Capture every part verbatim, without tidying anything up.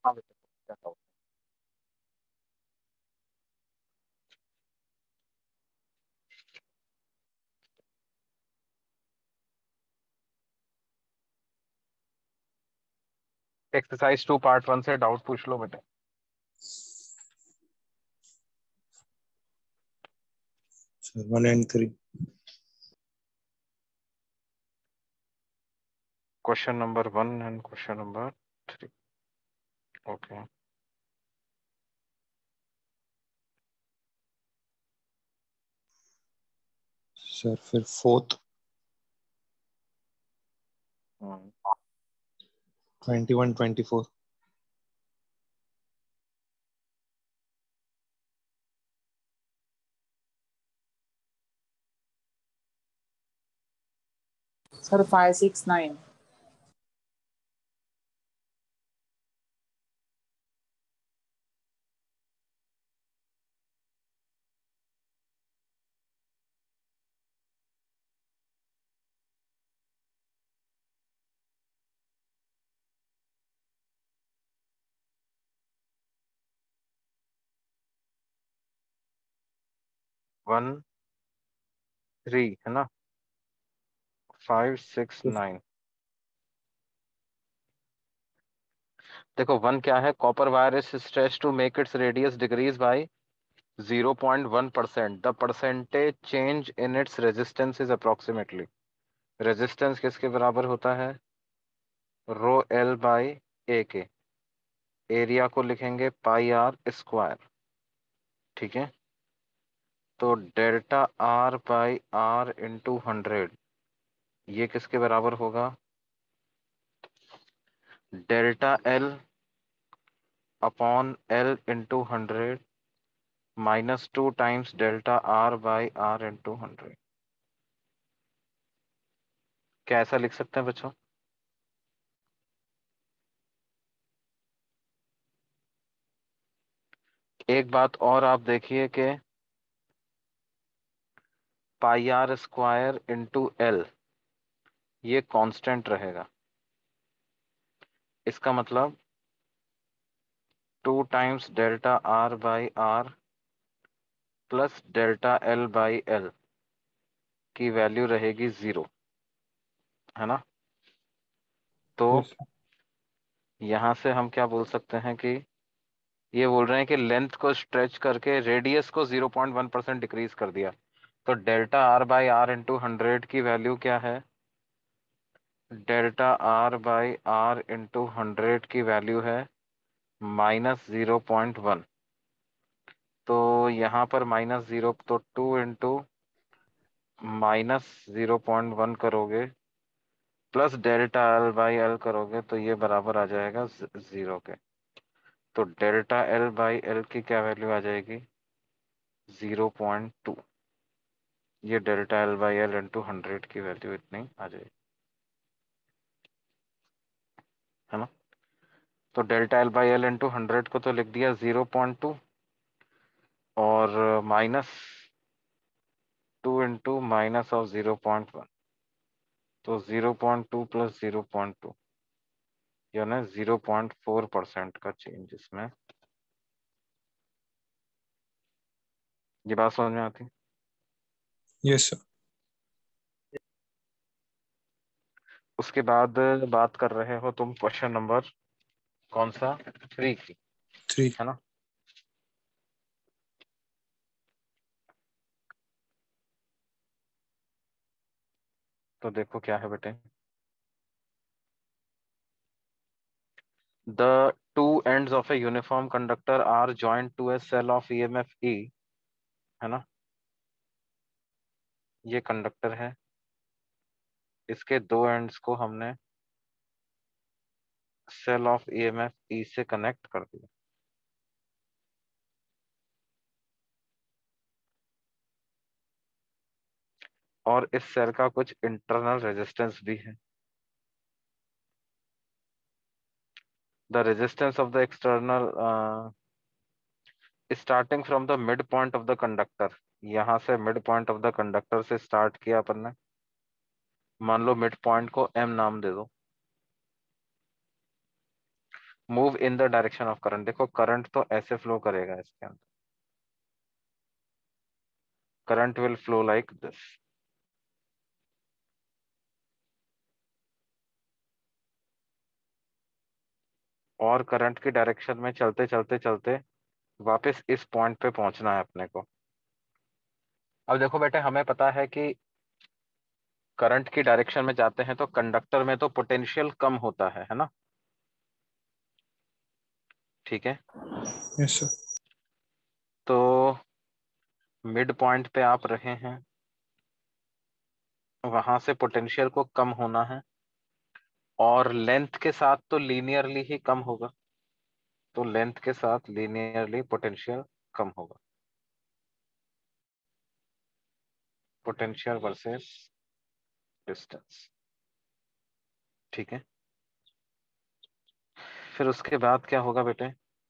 हाँ बेटा, क्या doubt है? एक्सरसाइज टू पार्ट वन से डाउट पूछ लो बेटा। Sir, one and three. Question number one and question number three. Okay, Sir, फिर fourth. Twenty-one, twenty-four. Sir, five, six, nine. One three है ना, फाइव सिक्स नाइन। देखो one क्या है, copper wire is stretch to make its radius decrease by zero point one percent, the percentage change in its resistance is approximately. Resistance किसके बराबर होता है, rho L by ए के। एरिया को लिखेंगे पाई आर स्क्वायर, ठीक है। तो delta R by R into hundred, ये किसके बराबर होगा, delta L upon L into hundred minus two times delta R by R into hundred. क्या ऐसा लिख सकते हैं बच्चों? एक बात और आप देखिए कि pi R square into L ये कांस्टेंट रहेगा। इसका मतलब two times delta R by R plus delta L by L की वैल्यू रहेगी जीरो, है ना। तो Yes. यहां से हम क्या बोल सकते हैं कि ये बोल रहे हैं कि लेंथ को स्ट्रेच करके रेडियस को zero point one percent decrease कर दिया। तो delta R by R into hundred की वैल्यू क्या है, delta R by R into hundred की वैल्यू है माइनस जीरो पॉइंट वन। तो यहाँ पर माइनस जीरो, तो two into minus zero point one करोगे plus delta L by L करोगे तो ये बराबर आ जाएगा जीरो के। तो डेल्टा एल बाई एल की क्या वैल्यू आ जाएगी, जीरो पॉइंट टू। ये delta L by L into hundred की वैल्यू इतनी आ जाएगी, है ना। तो delta L by L into hundred को तो लिख दिया जीरो पॉइंट टू और minus two into minus of zero point one, तो zero point two plus zero point two यानी जीरो पॉइंट फोर परसेंट का चेंज इसमें। ये बात समझ में आती? Yes, sir. उसके बाद बात कर रहे हो तुम क्वेश्चन नंबर कौन सा, थ्री की, Three. है ना। तो देखो क्या है बेटे, the two ends of a uniform conductor are joint to a cell of EMF E, है ना। ये कंडक्टर है, इसके दो एंड्स को हमने सेल ऑफ ईएमएफ ई से कनेक्ट कर दिया। और इस सेल का कुछ इंटरनल रेजिस्टेंस भी है। The resistance of the external starting from the mid point of the conductor, यहां से mid point of the conductor से स्टार्ट किया अपन ने। मान लो मिड पॉइंट को एम नाम दे दो। Move in the direction of current. देखो करंट तो ऐसे फ्लो करेगा, इसके अंदर current will flow like this. और करंट की डायरेक्शन में चलते चलते चलते वापस इस पॉइंट पे पहुंचना है अपने को। अब देखो बेटे, हमें पता है कि करंट की डायरेक्शन में जाते हैं तो कंडक्टर में तो पोटेंशियल कम होता है है ना। ठीक है, यस सर। तो मिड पॉइंट पे आप रहे हैं, वहां से पोटेंशियल को कम होना है, और लेंथ के साथ तो लीनियरली ही कम होगा, तो लेंथ के साथ लीनियरली पोटेंशियल कम होगा। Potential versus distance. ठीक है, फिर उसके बाद क्या होगा बेटे,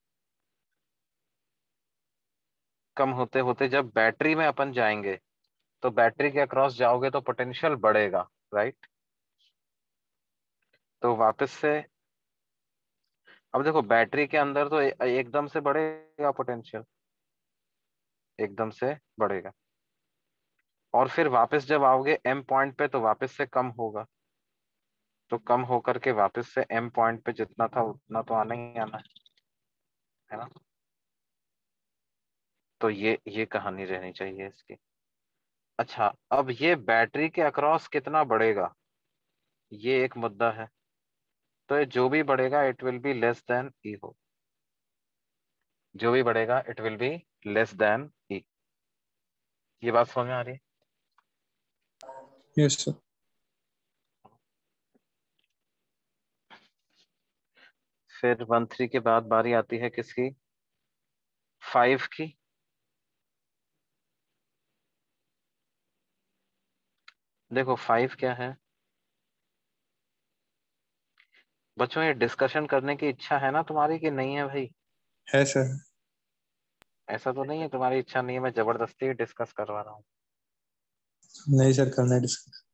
कम होते होते जब बैटरी में अपन जाएंगे तो बैटरी के अक्रॉस जाओगे तो पोटेंशियल बढ़ेगा, राइट। तो वापस से अब देखो, बैटरी के अंदर तो ए- एकदम से बढ़ेगा पोटेंशियल, एकदम से बढ़ेगा, और फिर वापस जब आओगे एम पॉइंट पे तो वापस से कम होगा, तो कम होकर के वापस से एम पॉइंट पे जितना था उतना तो आना ही आना है है ना। तो ये ये कहानी रहनी चाहिए इसकी। अच्छा, अब ये बैटरी के अक्रॉस कितना बढ़ेगा, ये एक मुद्दा है। तो ये जो भी बढ़ेगा it will be less than E हो, जो भी बढ़ेगा it will be less than E. ये बात समझ में आ रही है। Yes sir. फिर वन थ्री के बाद बारी आती है किसकी, फाइव की। देखो फाइव क्या है बच्चों, ये डिस्कशन करने की इच्छा है ना तुम्हारी कि नहीं है भाई। है सर। ऐसा तो नहीं है तुम्हारी इच्छा नहीं है, मैं जबरदस्ती डिस्कस करवा रहा हूँ। नहीं सर, करना डिस्कस।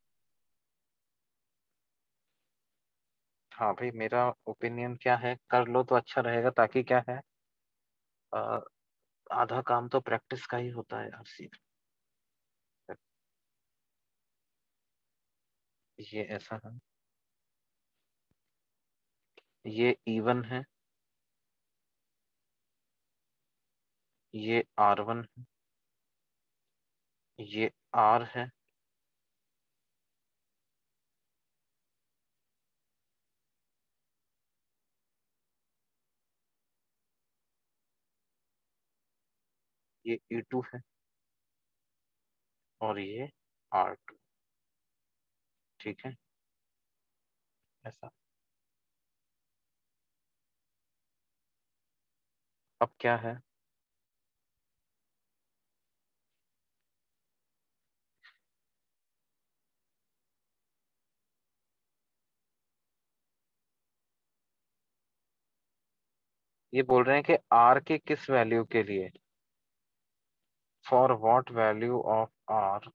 हाँ भाई, मेरा ओपिनियन क्या है, कर लो तो अच्छा रहेगा, ताकि क्या है, अ, आधा काम तो प्रैक्टिस का ही होता है यार, सीख। ये ऐसा है, ये इवन है, ये आर वन है, ये आर है, ये ई टू है, और ये आर टू। ठीक है, ऐसा। अब क्या है, ये बोल रहे हैं कि आर की किस वैल्यू के लिए, for what value of R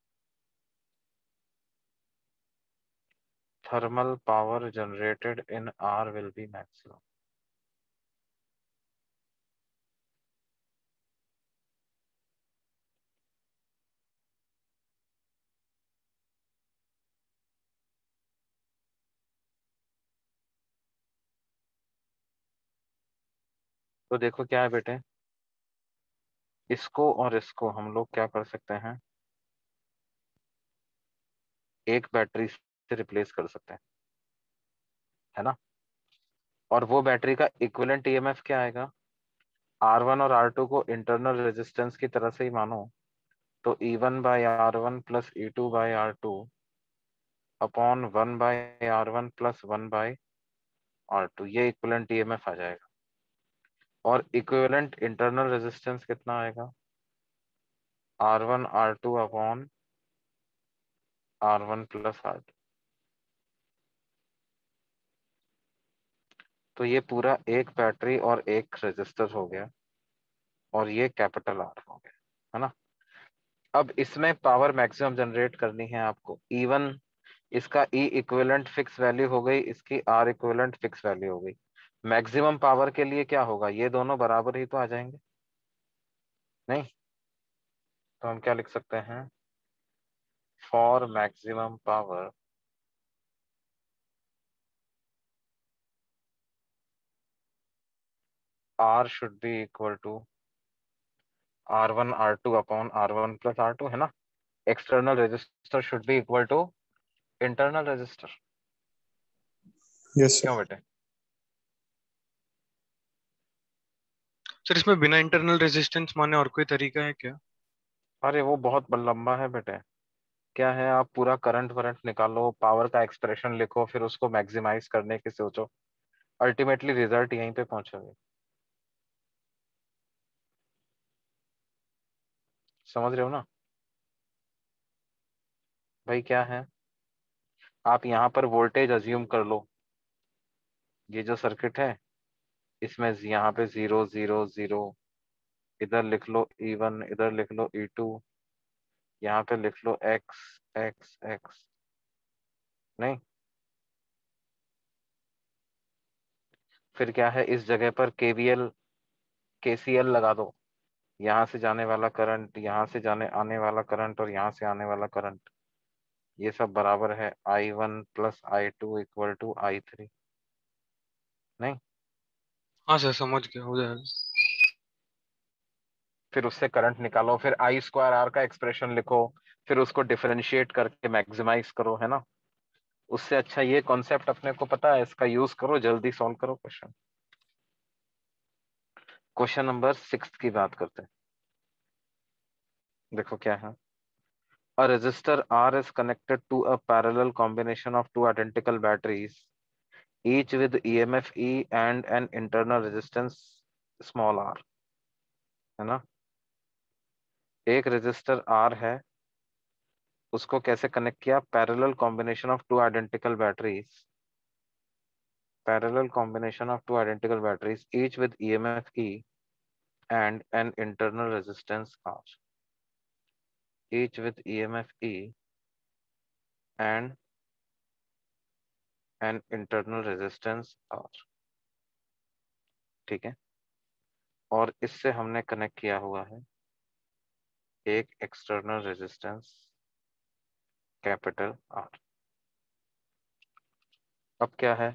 thermal power generated in R will be maximum. तो देखो क्या है बेटे, इसको और इसको हम लोग क्या कर सकते हैं, एक बैटरी से रिप्लेस कर सकते हैं, है ना। और वो बैटरी का इक्विवेलेंट ईएमएफ क्या आएगा, आर वन और आर टू को इंटरनल रेजिस्टेंस की तरह से ही मानो, तो E one by R one plus E two by R two upon one by R one plus one by R two, ये इक्विवेलेंट ईएमएफ आ जाएगा। और इक्विवेलेंट इंटरनल रेजिस्टेंस कितना आएगा, R one R two upon R one plus R two. तो ये पूरा एक बैटरी और एक रेजिस्टर हो गया, और ये कैपिटल आर हो गया, है ना। अब इसमें पावर मैक्सिमम जनरेट करनी है आपको। इवन इसका ई इक्विवेलेंट फिक्स वैल्यू हो गई, इसकी आर इक्विवेलेंट फिक्स वैल्यू हो गई। मैक्सिमम पावर के लिए क्या होगा, ये दोनों बराबर ही तो आ जाएंगे, नहीं? तो हम क्या लिख सकते हैं, for maximum power R should be equal to R one R two upon R one plus R two, है ना? External resistor should be equal to internal resistor. Yes क्यों सर। बेटे? सर इसमें बिना इंटरनल रेजिस्टेंस माने और कोई तरीका है क्या? अरे वो बहुत लंबा है बेटे। क्या है, आप पूरा करंट वरंट निकालो, पावर का एक्सप्रेशन लिखो, फिर उसको मैक्सिमाइज करने की सोचो, अल्टीमेटली रिजल्ट यहीं पे पहुंचोगे। समझ रहे हो ना भाई? क्या है, आप यहाँ पर वोल्टेज अज्यूम कर लो, ये जो सर्किट है इसमें यहाँ पे जीरो जीरो जीरो, इधर लिख लो ई वन, इधर लिख लो ई टू, यहाँ पे लिख लो एक्स एक्स एक्स, नहीं? फिर क्या है, इस जगह पर केवीएल केसीएल लगा दो, यहाँ से जाने वाला करंट, यहाँ से जाने आने वाला करंट और यहाँ से आने वाला करंट, ये सब बराबर है I one plus I two equal to I three, नहीं? हाँ सर समझ गया, हो जाएगा। फिर उससे करंट निकालो, फिर आई स्क्वायर आर का एक्सप्रेशन लिखो, फिर उसको डिफरेंशिएट करके मैक्सिमाइज करो, है ना? उससे अच्छा ये कॉन्सेप्ट अपने को पता है, इसका यूज करो, जल्दी सॉल्व करो क्वेश्चन। क्वेश्चन नंबर सिक्स की बात करते हैं। देखो क्या है, a resistor R is connected to a parallel combination of two identical batteries, each with E M F E and an internal resistance small r, है ना? एक रेजिस्टर R है, उसको कैसे कनेक्ट किया, parallel combination of two identical batteries, parallel combination of two identical batteries each with E M F E and an internal resistance R, each with E M F E and an internal resistance R, ठीक है? और इससे हमने connect किया हुआ है एक external resistance capital R. अब क्या है,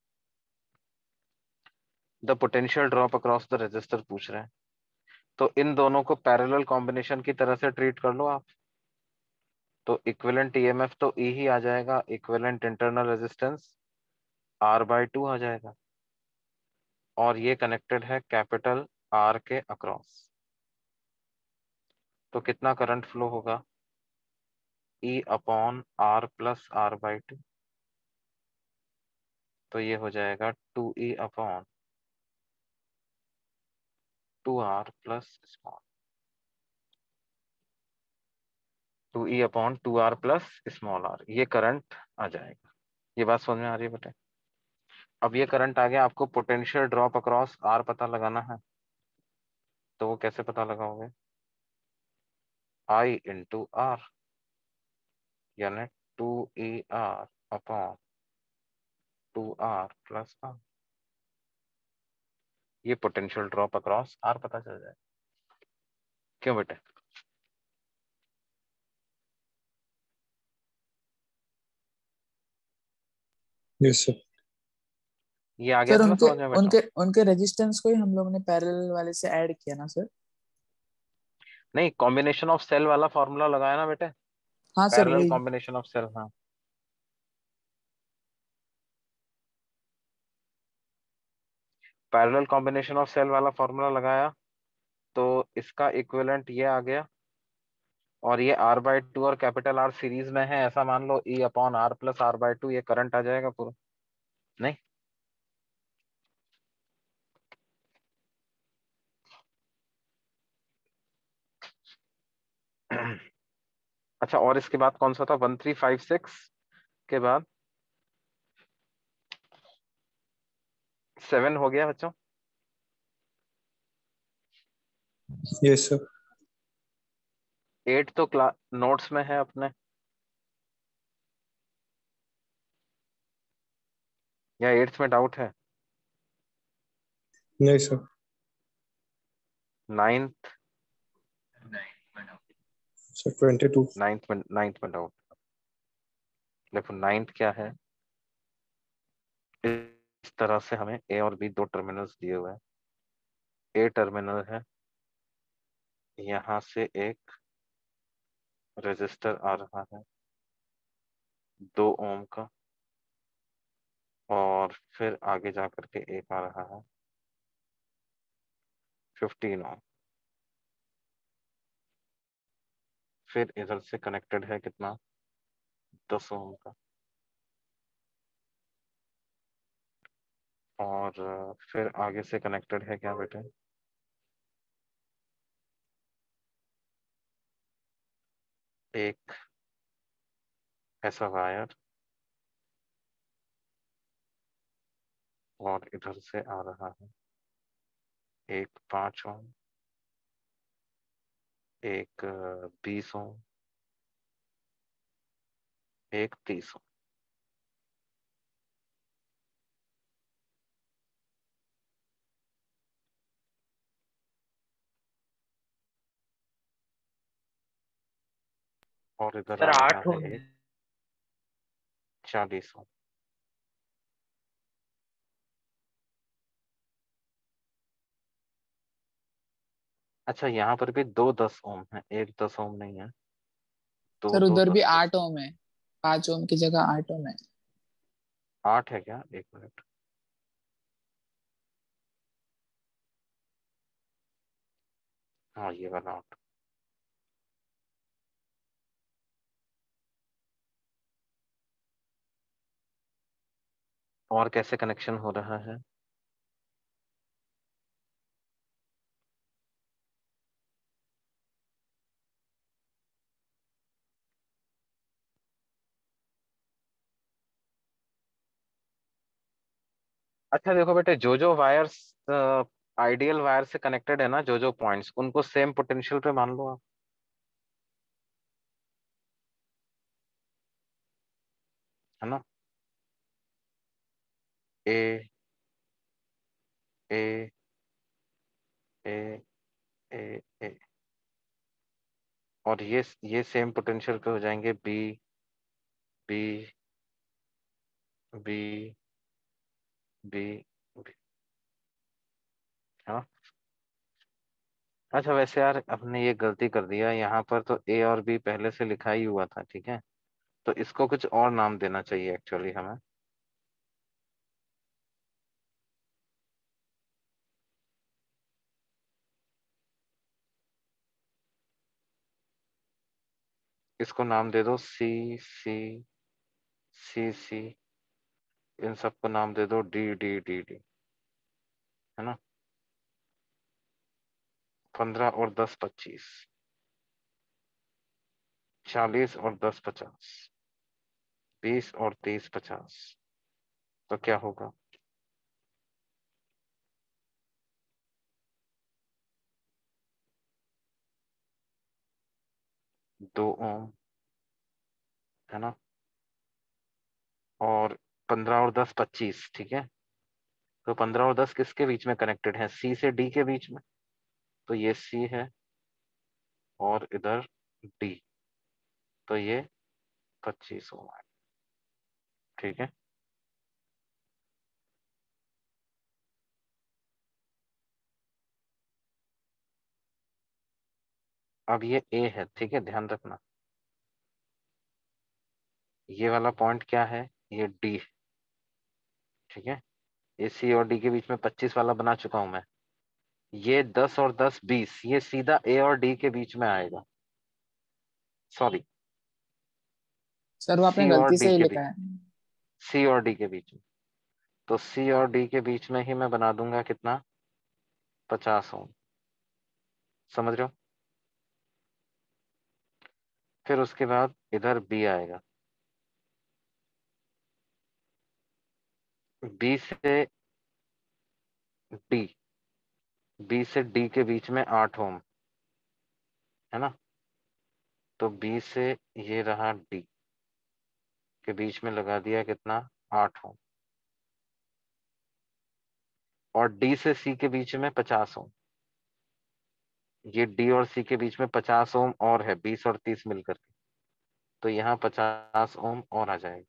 the potential drop across the resistor पूछ रहे हैं, तो इन दोनों को पैरेलल कॉम्बिनेशन की तरह से ट्रीट कर लो आप, तो इक्विवेलेंट ईएमएफ तो ई ही आ जाएगा, equivalent internal resistance R by two आ जाएगा, और ये कनेक्टेड है कैपिटल आर के अक्रॉस, तो कितना करंट फ्लो होगा, E upon R plus R by two, तो ये हो जाएगा two E upon two R plus small, two E upon two R plus small R, ये करंट आ जाएगा। ये बात समझ में आ रही है बेटे? अब ये करंट आ गया, आपको पोटेंशियल ड्रॉप अक्रॉस आर पता लगाना है, तो वो कैसे पता लगाओगे, आई इंटू आर, यानी two E R upon two R plus R, ये पोटेंशियल ड्रॉप अक्रॉस आर पता चल जाए। क्यों बेटे? Yes sir. ये आ गया सर था ना उनके समझ में बेटा? उनके उनके रेजिस्टेंस को ही हम लोग ने पैरेलल वाले से ऐड किया ना सर? नहीं, कॉम्बिनेशन ऑफ सेल वाला फॉर्मूला लगाया ना बेटे, हाँ सर पैरेलल वही। कॉम्बिनेशन ऑफ सेल, हाँ। पैरेलल कॉम्बिनेशन ऑफ सेल वाला फॉर्मूला लगाया, तो इसका इक्विवेलेंट ये आ गया, और ये आर बाई टू और कैपिटल आर सीरीज में है, ऐसा मान लो, E upon R plus R by two, ये करंट आ जाएगा पूरा, नहीं? अच्छा, और इसके बाद कौन सा था, वन थ्री फाइव सिक्स के बाद सेवन हो गया बच्चों? Yes sir. एट तो क्लास नोट्स में है अपने, या एट्थ में डाउट है? नहीं sir. Ninth sir twenty two. Ninth में नाइन्थ में डाउट। देखो नाइन्थ क्या है, इस तरह से हमें ए और बी दो टर्मिनल्स दिए हुए हैं। ए टर्मिनल है, यहाँ से एक रेजिस्टर आ रहा है दो ओम का, और फिर आगे जा करके एक आ रहा है फिफ्टीन ओम। फिर इधर से कनेक्टेड है कितना, दस ओम का, और अ, फिर आगे से कनेक्टेड है क्या बेटे, एक ऐसा वायर, और इधर से आ रहा है एक पांच ओम, एक अ, बीस ओम, एक तीस ओम। और इधर सर आ रहा आठ है होम है। एक चालीस ओम। अच्छा यहाँ पर भी दो दस ओम है, एक दस ओम नहीं है, दो सर दो उधर भी दस दस। आठ ओम है, पांच ओम की जगह आठ ओम है। आठ है क्या, एक मिनट। हाँ ये वाला आठ। और कैसे कनेक्शन हो रहा है, अच्छा देखो बेटे, जो जो वायर्स आइडियल वायर से कनेक्टेड है ना, जो जो पॉइंट्स, उनको सेम पोटेंशियल पे मान लो आप, है ना। ए ए ए ए ए, और ये ये सेम पोटेंशियल पे हो जाएंगे B B B B B, है ना। अच्छा वैसे यार अपने ये गलती कर दिया, यहाँ पर तो ए और बी पहले से लिखा ही हुआ था, ठीक है, तो इसको कुछ और नाम देना चाहिए एक्चुअली हमें। इसको नाम दे दो सी सी सी सी, इन सबको नाम दे दो डी डी डी डी, है ना। पंद्रह और दस पच्चीस, चालीस और दस पचास, बीस और तीस पचास, तो क्या होगा, दो ओम, है ना, और पंद्रह और दस पच्चीस, ठीक है। तो पंद्रह और दस किसके बीच में कनेक्टेड है, सी से डी के बीच में, तो ये सी है और इधर डी, तो ये पच्चीस ओम है, ठीक है। अब ये ए है, ठीक है, ध्यान रखना, ये वाला पॉइंट क्या है, ये डी है, ठीक है। ये सी और डी के बीच में पच्चीस वाला बना चुका हूं मैं। ये दस और दस बीस, ये सीधा ए और डी के बीच में आएगा, सॉरी, सर वो आपने सी और गलती से डी ही के लिखा बीच, है। सी और डी के बीच में, तो सी और डी के बीच में ही मैं बना दूंगा कितना, पचास ओम, समझ रहे हो। फिर उसके बाद इधर बी आएगा, बी से डी, बी से डी के बीच में आठ ओम, है ना, तो बी से ये रहा डी के बीच में लगा दिया कितना, आठ ओम, और डी से सी के बीच में पचास ओम। ये डी और सी के बीच में पचास ओम और है, बीस और तीस मिलकर के, तो यहाँ पचास ओम और आ जाएगा।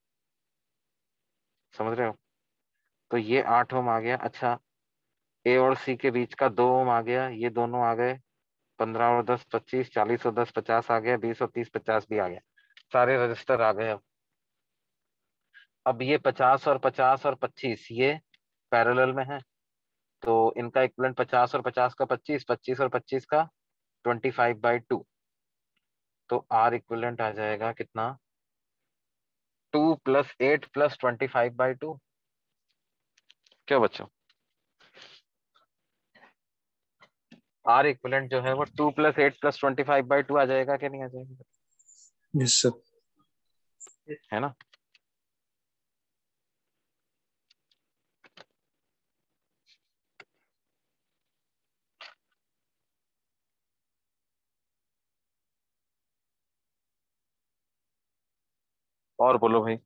समझ रहे हो? तो ये आठ ओम आ गया। अच्छा, ए और सी के बीच का दो ओम आ गया, ये दोनों आ गए। पंद्रह और दस पच्चीस, चालीस और दस पचास आ गया, बीस और तीस पचास भी आ गया। सारे रजिस्टर आ गए। अब अब ये पचास और पचास और पच्चीस ये पैरेलल में है, तो इनका इक्विवेलेंट पचास और पचास का पच्चीस, पच्चीस और पच्चीस का ट्वेंटी फाइव बाई टू। तो आर इक्विवेलेंट आ जाएगा कितना? Two plus eight plus twenty five by two. क्या बच्चों? आर इक्विवेलेंट जो है वो two plus eight plus twenty five by two आ जाएगा कि नहीं आ जाएगा? Yes sir. है ना? और बोलो भाई।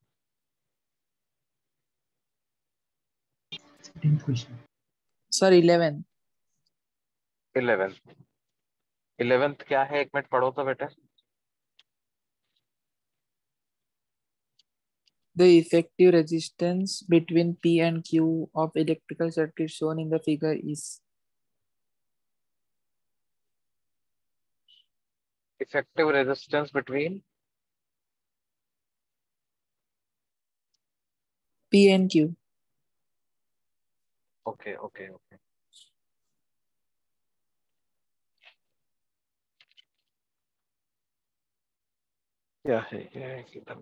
Sir eleven. इलेवेंथ। इलेवेंथ क्या है? एक मिनट पढ़ो तो बेटा। The effective resistance between P and Q of electrical circuit shown in the figure is effective resistance between P and Q. Okay okay okay. क्या है ये? एकदम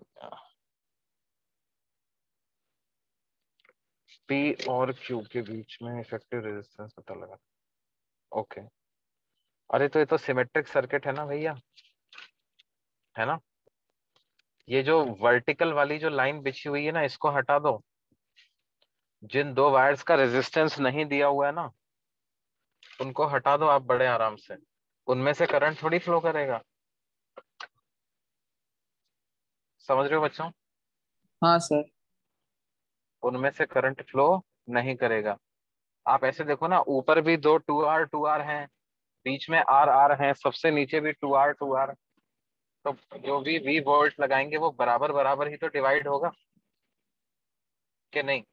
पी और क्यू के बीच में इफेक्टिव रेजिस्टेंस पता लगा। ओके। अरे तो ये तो सिमेट्रिक सर्किट है ना भैया, है ना? ये जो वर्टिकल वाली जो लाइन बिछी हुई है ना, इसको हटा दो। जिन दो वायर्स का रेजिस्टेंस नहीं दिया हुआ है ना, उनको हटा दो आप बड़े आराम से। उनमें से करंट थोड़ी फ्लो करेगा। समझ रहे हो बच्चों? हाँ सर। उनमें से करंट फ्लो नहीं करेगा। आप ऐसे देखो ना, ऊपर भी दो टू आर टू आर हैं, बीच में आर आर हैं, सबसे नीचे भी टू आर टू आर। तो जो भी वी वोल्ट लगाएंगे वो बराबर बराबर ही तो डिवाइड होगा कि नहीं?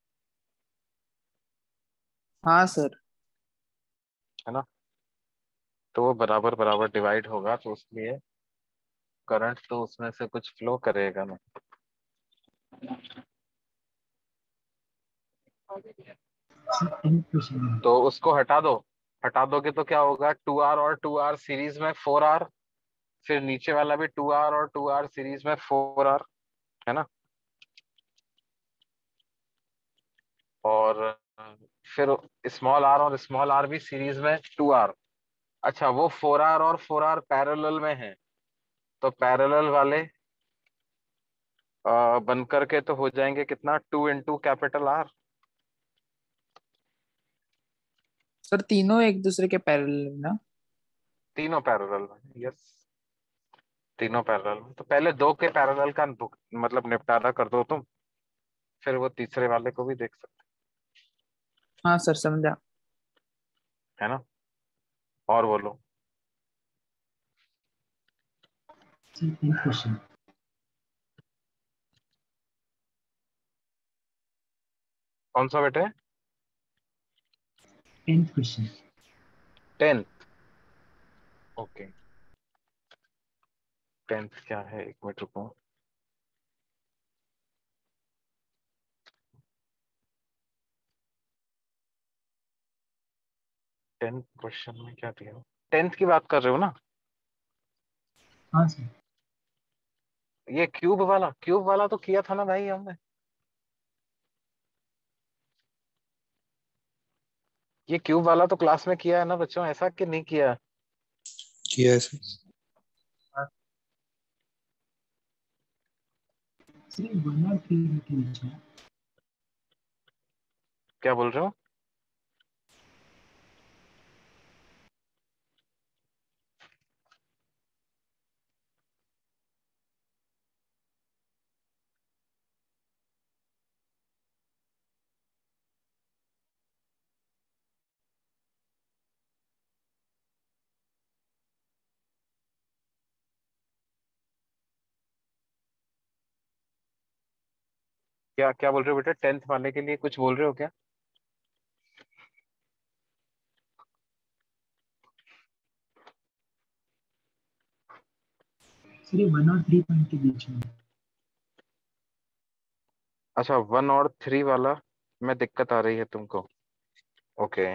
हाँ सर। है ना? तो वो बराबर बराबर डिवाइड होगा, तो उसलिए करंट तो उसमें से कुछ फ्लो करेगा ना। तो उसको हटा दो। हटा दोगे तो क्या होगा? टू आर और टू आर सीरीज में फोर आर, फिर नीचे वाला भी टू आर और टू आर सीरीज में फोर आर। है ना? और फिर स्मॉल आर और स्मॉल आर भी सीरीज में टू आर। अच्छा, वो फोर आर और फोर आर पैरेलल में है, तो पैरेलल वाले आ, बन करके तो हो जाएंगे कितना? Two into capital R. Sir तीनों एक दूसरे के पैरेलल में ना? तीनों पैरेलल में, यस। तीनों पैरेलल में, तो पहले दो के पैरेलल का मतलब निपटारा कर दो तुम, फिर वो तीसरे वाले को भी देख सकते। हाँ सर समझा। है ना? और बोलो। कौन सा बेटे? Tenth question. Tenth. Okay. Tenth क्या है? एक मिनट रुको। टेंथ क्वेश्चन में क्या दिया? टेंथ की बात कर रहे हो ना? हाँ सर। ये क्यूब वाला, क्यूब वाला तो किया था ना भाई हमने। ये क्यूब वाला तो क्लास में किया है ना बच्चों, ऐसा कि नहीं किया? किया है सर। सर वन और थ्री के बीच में। क्या बोल रहे हो? क्या क्या बोल रहे हो बेटा, टेंथ वाले के लिए कुछ बोल रहे हो क्या? सर ये वन और थ्री पॉइंट के बीच में। अच्छा, वन और थ्री वाला में दिक्कत आ रही है तुमको? ओके।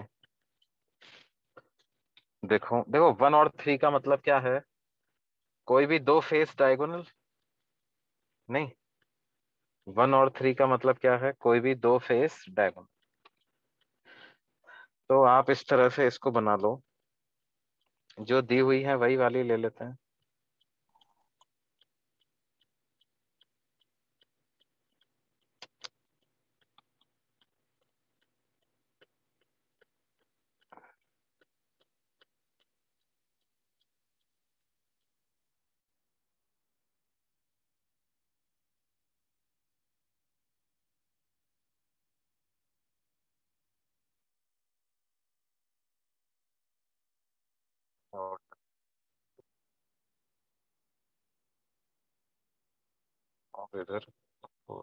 देखो देखो, वन और थ्री का मतलब क्या है? कोई भी दो फेस डायगोनल नहीं। वन और थ्री का मतलब क्या है? कोई भी दो फेस डायगोनल। तो आप इस तरह से इसको बना लो, जो दी हुई है वही वाली ले लेते हैं। और और इधर तो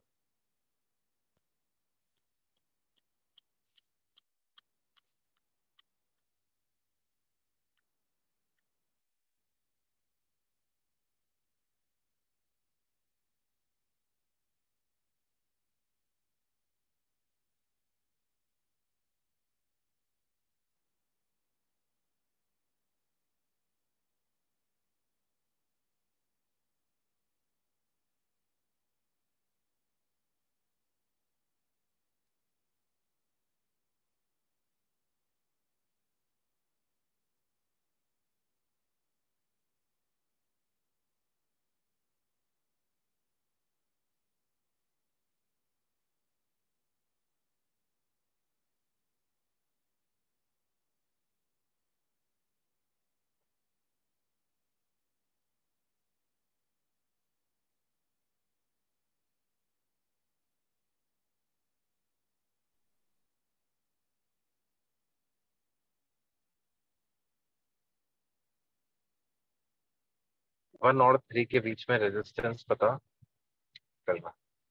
वन और थ्री के बीच में रेजिस्टेंस पता करना।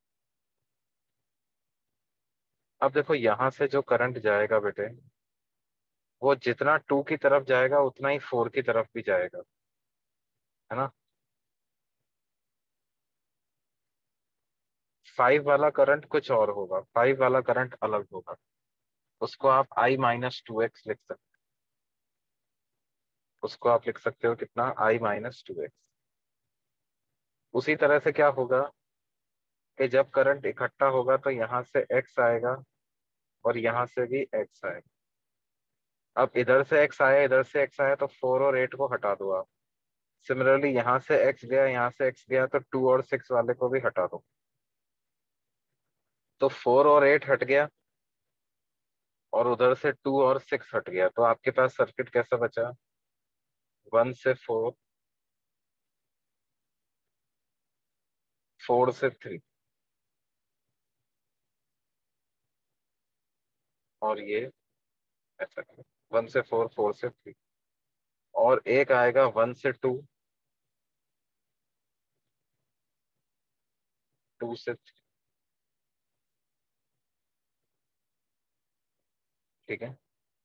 अब देखो, यहां से जो करंट जाएगा बेटे, वो जितना टू की तरफ जाएगा उतना ही फोर की तरफ भी जाएगा, है ना? फाइव वाला करंट कुछ और होगा, फाइव वाला करंट अलग होगा। उसको आप आई माइनस टू एक्स लिख सकते उसको आप लिख सकते हो कितना, आई माइनस टू एक्स। उसी तरह से क्या होगा कि जब करंट इकट्ठा होगा तो यहाँ से एक्स आएगा और यहाँ से भी एक्स आएगा। अब इधर से एक्स आया, इधर से एक्स आया, तो फोर और एट को हटा दो आप। सिमिलरली यहाँ से एक्स गया, यहाँ से एक्स गया, तो टू और सिक्स वाले को भी हटा दो। तो फोर और एट हट गया और उधर से टू और सिक्स हट गया, तो आपके पास सर्किट कैसा बचा? वन से फोर, फोर से थ्री, और ये ऐसा, वन से फोर, फोर से थ्री, और एक आएगा वन से टू, टू से थ्री। ठीक है,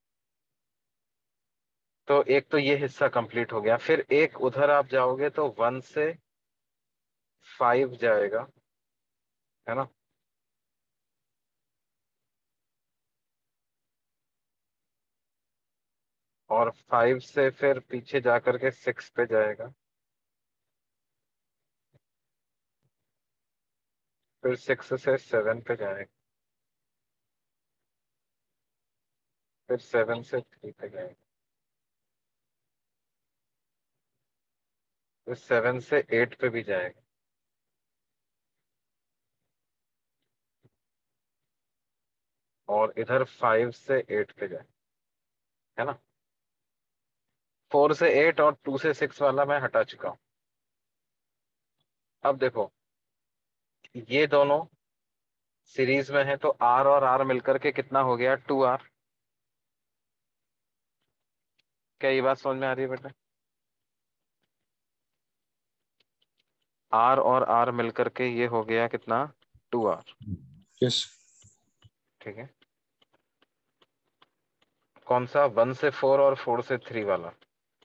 तो एक तो ये हिस्सा कंप्लीट हो गया। फिर एक उधर आप जाओगे तो वन से फाइव जाएगा, है ना? और फाइव से फिर पीछे जाकर के सिक्स पे जाएगा, फिर सिक्स से सेवन पे जाएगा, फिर सेवन से थ्री पे जाएगा, फिर सेवन से एट पे भी जाएगा, और इधर फाइव से एट पे जाएगा, है ना? फोर से एट और टू से सिक्स वाला मैं हटा चुका हूं। अब देखो, ये दोनों सीरीज में है, तो आर और आर मिलकर के कितना हो गया? Two R. क्या ये बात समझ में आ रही है बेटा? आर और आर मिलकर के ये हो गया कितना? Two R. यस। ठीक है, कौन सा? वन से फोर और फोर से थ्री वाला।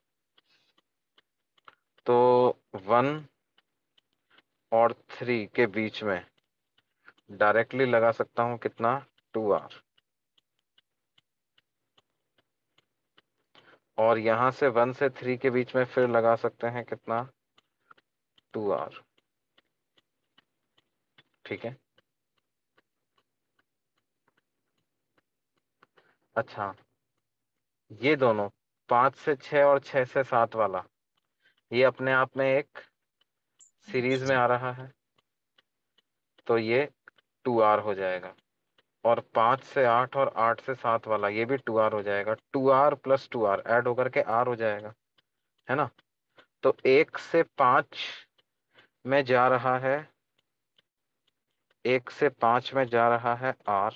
तो वन और थ्री के बीच में डायरेक्टली लगा सकता हूं कितना? Two R. और यहां से वन से थ्री के बीच में फिर लगा सकते हैं कितना? Two R. ठीक है, अच्छा, ये दोनों पांच से छह और छह से सात वाला, ये अपने आप में एक सीरीज में आ रहा है, तो ये टू आर हो जाएगा। और पांच से आठ और आठ से सात वाला, ये भी टू आर हो जाएगा। Two R plus two R add होकर के आर हो जाएगा, है ना? तो एक से पांच में जा रहा है, एक से पांच में जा रहा है आर,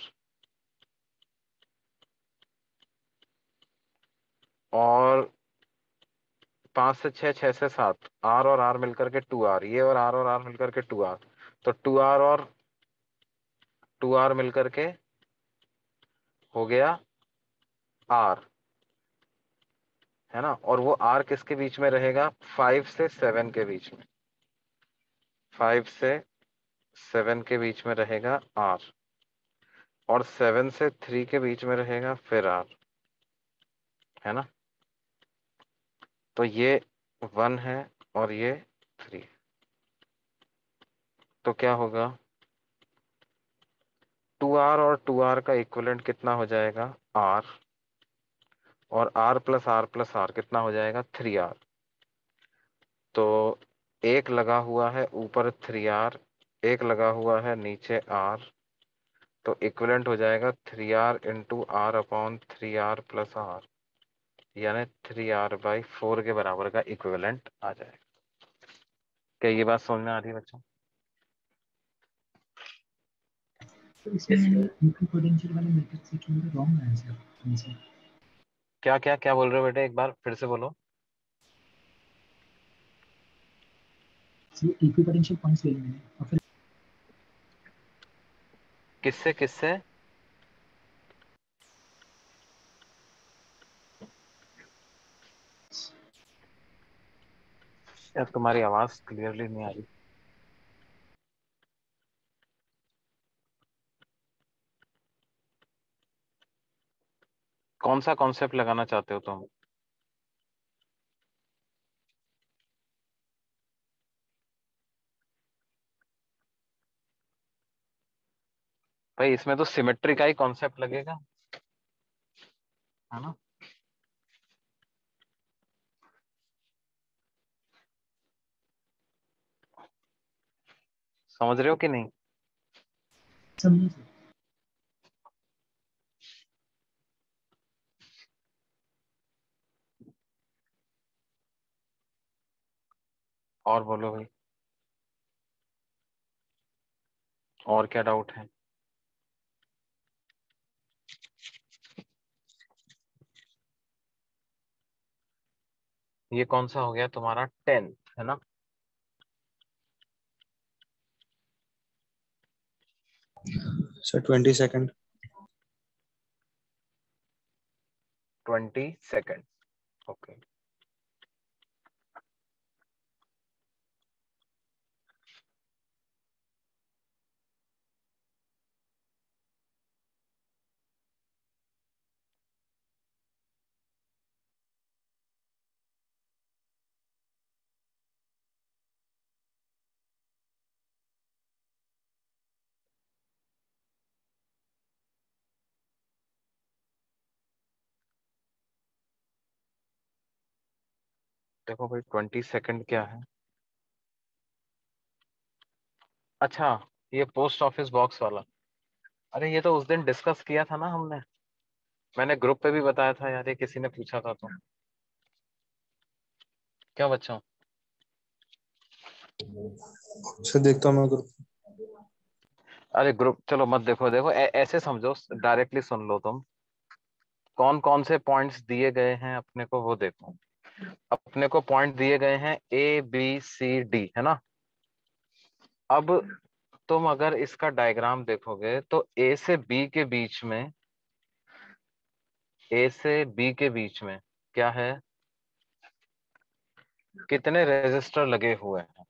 और पांच से छह, छह से सात, आर और आर मिलकर के टू आर, ये और आर और आर मिलकर के टू आर, तो टू आर और टू आर मिलकर के हो गया आर, है ना? और वो आर किसके बीच में रहेगा? फाइव से सेवन के बीच में, फाइव से सेवन के बीच में रहेगा आर, और सेवन से थ्री के बीच में रहेगा फिर आर, है ना? तो ये वन है और ये थ्री, तो क्या होगा? टू आर और टू आर का इक्विवेलेंट कितना हो जाएगा? आर, और R plus R plus R कितना हो जाएगा? Three R. तो एक लगा हुआ है ऊपर थ्री आर, एक लगा हुआ है नीचे आर, तो इक्विवेलेंट हो जाएगा three R into R upon three R plus R, यानी थ्री आर बाई फोर के बराबर का इक्विवेलेंट आ जाएगा। क्या ये बात समझ में आ रही है बच्चों? तो इसमें इक्विपोटेंशियल वाले मेथड से क्या रॉन्ग आंसर आंसर क्या क्या क्या बोल रहे हो बेटे? एक बार फिर से बोलो। सिर्फ इक्विपोटेंशियल पॉइंट्स ले लेंगे और फिर किससे किससे? यार तुम्हारी आवाज क्लियरली नहीं आ रही। कौन सा कॉन्सेप्ट लगाना चाहते हो तुम? भाई इसमें तो सिमेट्री का ही कॉन्सेप्ट लगेगा, है ना? समझ रहे हो कि नहीं? समझे सर। और बोलो भाई, और क्या डाउट है? ये कौन सा हो गया तुम्हारा? टेंथ, है ना? Sir twenty second. Twenty second, okay. देखो भाई, ट्वेंटी सेकेंड क्या है? अच्छा, ये पोस्ट ऑफिस बॉक्स वाला, अरे ये तो उस दिन डिस्कस किया था ना हमने, मैंने ग्रुप पे भी बताया था यार, ये किसी ने पूछा था तो। क्या बच्चों? सर देखता हूँ मैं ग्रुप। अरे ग्रुप चलो मत देखो, देखो ऐ- ऐसे समझो, डायरेक्टली सुन लो तुम। कौन कौन से पॉइंट्स दिए गए हैं अपने को वो देखो। अपने को पॉइंट दिए गए हैं ए बी सी डी, है ना? अब तुम अगर इसका डायग्राम देखोगे तो ए से बी के बीच में, ए से बी के बीच में क्या है, कितने रेजिस्टर लगे हुए हैं?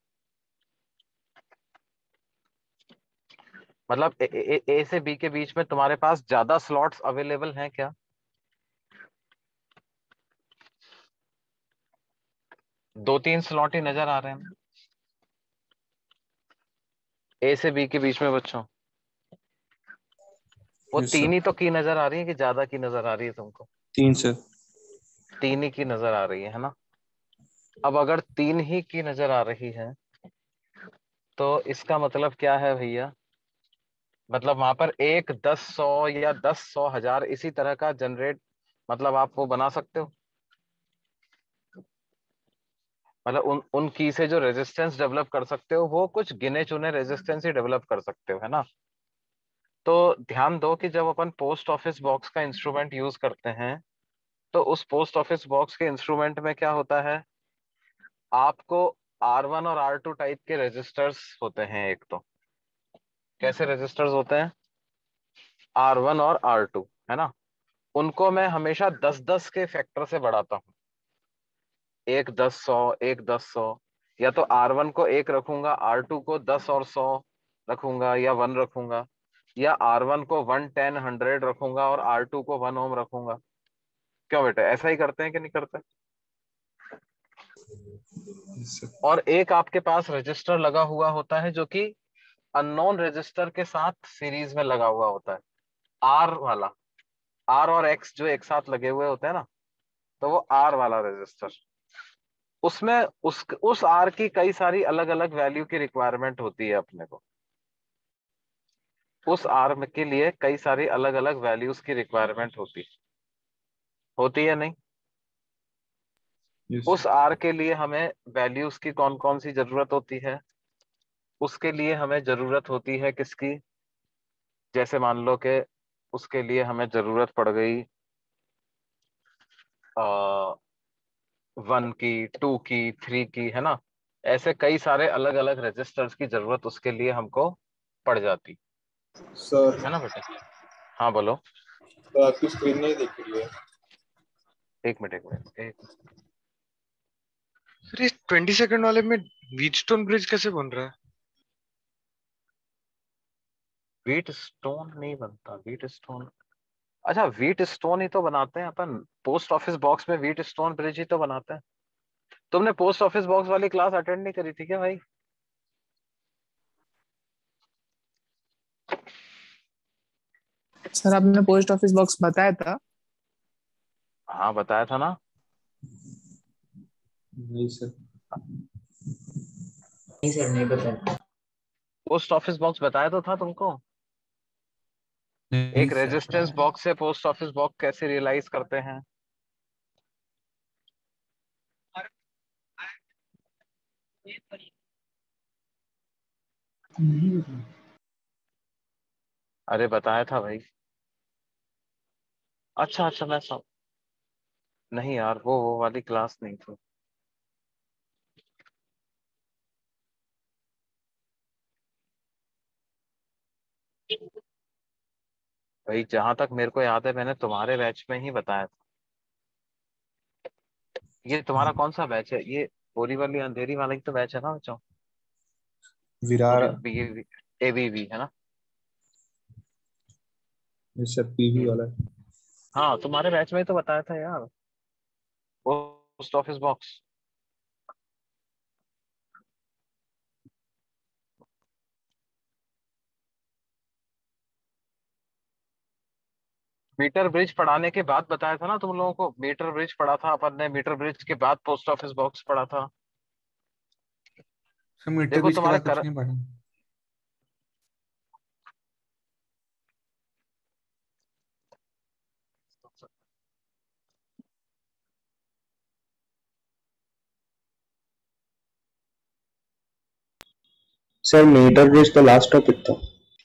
मतलब ए, ए, ए से बी के बीच में तुम्हारे पास ज्यादा स्लॉट्स अवेलेबल हैं क्या? दो तीन स्लॉट ही नजर आ रहे हैं ए से बी के बीच में बच्चों। वो यस तीन सर। ही तो की नजर आ रही है कि ज्यादा की नजर आ रही है तुमको? तीन सर। तीन ही की नजर आ रही है है ना? अब अगर तीन ही की नजर आ रही है तो इसका मतलब क्या है भैया? मतलब वहां पर एक दस सौ या दस सौ हजार इसी तरह का जनरेट, मतलब आप वो बना सकते हो। मतलब उन उन की से जो रेजिस्टेंस डेवलप कर सकते हो वो कुछ गिने चुने रेजिस्टेंस ही डेवलप कर सकते हो, है ना? तो ध्यान दो कि जब अपन पोस्ट ऑफिस बॉक्स का इंस्ट्रूमेंट यूज करते हैं तो उस पोस्ट ऑफिस बॉक्स के इंस्ट्रूमेंट में क्या होता है, आपको आर वन और आर टू टाइप के रेजिस्टर्स होते हैं। एक तो कैसे रेजिस्टर्स होते हैं, आर वन और आर टू, है ना? उनको मैं हमेशा दस दस के फैक्टर से बढ़ाता हूँ। एक दस सौ, एक दस सौ, या तो आर वन को एक रखूंगा, आर टू को दस और सौ रखूंगा या वन रखूंगा, या आर वन को वन टेन हंड्रेड रखूंगा और आर टू को वन ओम रखूंगा। क्यों बेटा, ऐसा ही करते हैं कि नहीं करते? Yes sir. और एक आपके पास रजिस्टर लगा हुआ होता है जो कि अननोन रजिस्टर के साथ सीरीज में लगा हुआ होता है, आर वाला। आर और एक्स जो एक साथ लगे हुए होते हैं ना, तो वो आर वाला रजिस्टर। उसमें उस उस आर की कई सारी अलग अलग वैल्यू की रिक्वायरमेंट होती है अपने को। उस आर में के लिए कई सारी अलग अलग वैल्यूज की रिक्वायरमेंट होती होती है नहीं? यस उस आर के लिए हमें वैल्यूज की कौन कौन सी जरूरत होती है? उसके लिए हमें जरूरत होती है किसकी? जैसे मान लो कि उसके लिए हमें जरूरत पड़ गई आ, वन की, टू की, थ्री की, है ना? ऐसे कई सारे अलग अलग रजिस्टर्स की जरूरत उसके लिए हमको पड़ जाती सर। है ना बेटा? हाँ बोलो। तो आपकी स्क्रीन नहीं दिख रही है। एक मिनट एक मिनट एक सर इस ट्वेंटी सेकंड वाले में व्हीटस्टोन ब्रिज कैसे बन रहा है? व्हीट स्टोन नहीं बनता, व्हीट स्टोन। अच्छा, व्हीट स्टोन ही तो बनाते हैं अपन पोस्ट ऑफिस बॉक्स में, व्हीट स्टोन ब्रिज ही तो बनाते हैं। तुमने पोस्ट ऑफिस बॉक्स वाली क्लास अटेंड नहीं करी थी क्या भाई? सर आपने पोस्ट ऑफिस बॉक्स बताया था। हाँ बताया था ना। नहीं सर। नहीं सर नहीं पता। पोस्ट ऑफिस बॉक्स बताया तो था तुमको। नहीं एक सर। रेजिस्टेंस बॉक्स से पोस्ट ऑफिस बॉक्स कैसे रियलाइज करते हैं? नहीं पता। अरे बताया था भाई। अच्छा अच्छा, मैं सब नहीं यार, वो वो वाली क्लास नहीं थी। भाई जहां तक मेरे को याद है मैंने तुम्हारे बैच में ही बताया था। ये तुम्हारा कौन सा बैच है ये? बोरी वाली अंधेरी वाला ही तो बैच है ना बच्चों? विरार। एबीवी है ना? यस सर, पीवी वाला है। हाँ तुम्हारे बैच में ही तो बताया था यार, post office box. Metre bridge पढ़ाने के बाद बताया था ना तुम लोगों को, मीटर ब्रिज पढ़ा था अपन ने, मीटर ब्रिज के बाद पोस्ट ऑफिस बॉक्स पढ़ा था। सर मीटर देखो बीच के तुम्हारे बाद कुछ कर नहीं पढ़ा। सर मीटर ब्रिज तो लास्ट टॉपिक था।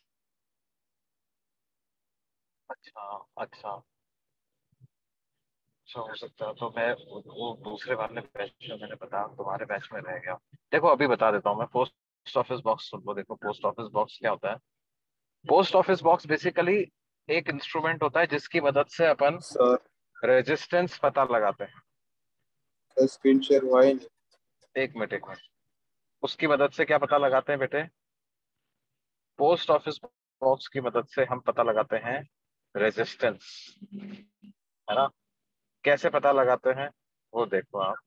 अच्छा अच्छा अच्छा, हो सकता है तो मैं वो वो दूसरे वाले बैच में मैंने बताया, तुम्हारे बैच में रह गया। देखो अभी बता देता हूँ मैं, पोस्ट पोस्ट ऑफिस बॉक्स सुन लो, देखो पोस्ट ऑफिस बॉक्स क्या होता है। पोस्ट ऑफिस बॉक्स बेसिकली एक इंस्ट्रूमेंट होता है जिसकी मदद से अपन सर रेजिस्टेंस पता लगाते हैं। स्क्रीन शेयर हुआ ही नहीं। एक मिनट एक मिनट, उसकी मदद से क्या पता लगाते हैं बेटे? पोस्ट ऑफिस बॉक्स की मदद से हम पता लगाते हैं रेजिस्टेंस, है ना। कैसे पता लगाते हैं वो देखो आप।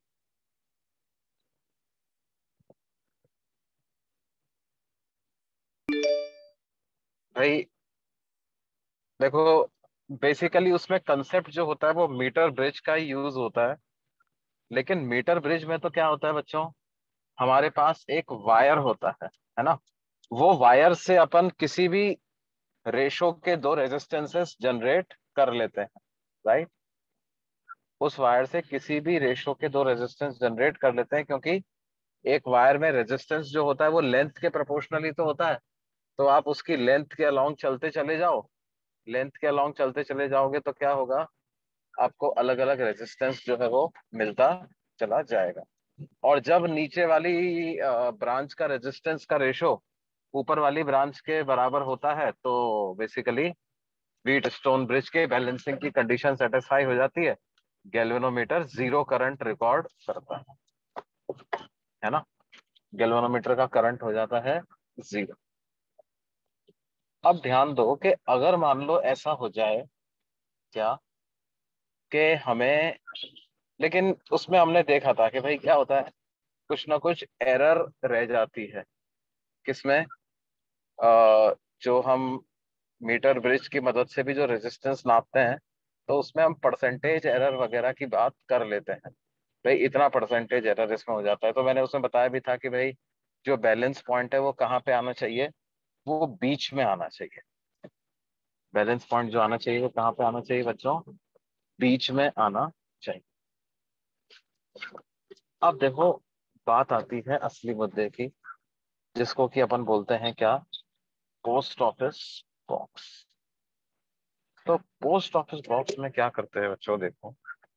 भाई देखो, बेसिकली उसमें कंसेप्ट जो होता है वो मीटर ब्रिज का ही यूज होता है। लेकिन मीटर ब्रिज में तो क्या होता है बच्चों, हमारे पास एक वायर होता है है ना। वो वायर से अपन किसी भी रेशो के दो रेजिस्टेंसेस जनरेट कर लेते हैं, राइट। उस वायर से किसी भी रेशो के दो रेजिस्टेंस जनरेट कर लेते हैं, क्योंकि एक वायर में रेजिस्टेंस जो होता है वो लेंथ के प्रोपोर्शनली तो होता है। तो आप उसकी लेंथ के अलोंग चलते चले जाओ, लेंथ के अलोंग चलते चले जाओगे तो क्या होगा, आपको अलग अलग रेजिस्टेंस जो है वो मिलता चला जाएगा। और जब नीचे वाली ब्रांच का रेजिस्टेंस का रेशो ऊपर वाली ब्रांच के बराबर होता है तो बेसिकली व्हीट स्टोन ब्रिज के बैलेंसिंग की कंडीशन सेटिस्फाई हो जाती है, गैल्वेनोमीटर जीरो करंट रिकॉर्ड करता है है ना। गैल्वेनोमीटर का करंट हो जाता है जीरो। अब ध्यान दो कि अगर मान लो ऐसा हो जाए क्या, कि हमें, लेकिन उसमें हमने देखा था कि भाई क्या होता है, कुछ ना कुछ एरर रह जाती है। किसमें? अ, जो हम मीटर ब्रिज की मदद से भी जो रेजिस्टेंस नापते हैं, तो उसमें हम परसेंटेज एरर वगैरह की बात कर लेते हैं। भाई इतना परसेंटेज एरर इसमें हो जाता है, तो मैंने उसमें बताया भी था कि भाई जो बैलेंस पॉइंट है वो कहाँ पे आना चाहिए, वो बीच में आना चाहिए। बैलेंस पॉइंट जो आना चाहिए वो कहाँ पे आना चाहिए बच्चों? बीच में आना चाहिए। अब देखो, बात आती है असली मुद्दे की, जिसको कि अपन बोलते हैं क्या? Post office box. तो पोस्ट ऑफिस बॉक्स में क्या करते हैं बच्चों, देखो।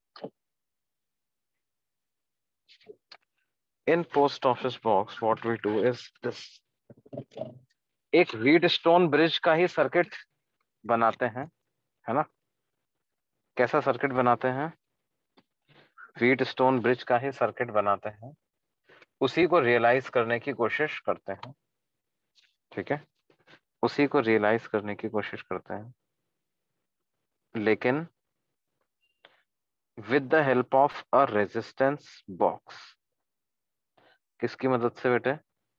In post office box what we do is this, एक व्हीट स्टोन ब्रिज का ही सर्किट बनाते हैं, है ना। कैसा सर्किट बनाते हैं? व्हीट स्टोन ब्रिज का ही सर्किट बनाते हैं, उसी को रियलाइज करने की कोशिश करते हैं, ठीक है। उसी को रियलाइज करने की कोशिश करते हैं, लेकिन with the help of a resistance box. किसकी मदद से बेटे?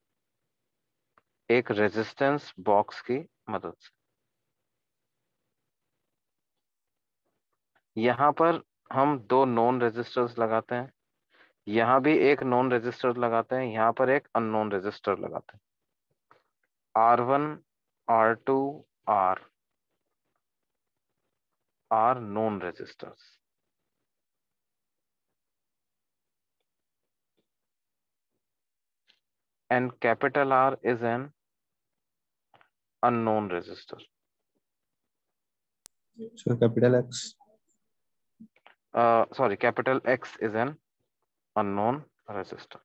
एक रेजिस्टेंस बॉक्स की मदद से। यहां पर हम दो नॉन रेजिस्टर्स लगाते हैं, यहां भी एक नॉन रेजिस्टर लगाते हैं, यहां पर एक अननोन रेजिस्टर लगाते हैं। R one, R two, R R known resistors, and capital R is an unknown resistor. Sir capital X. Uh, sorry, capital X is an unknown resistor.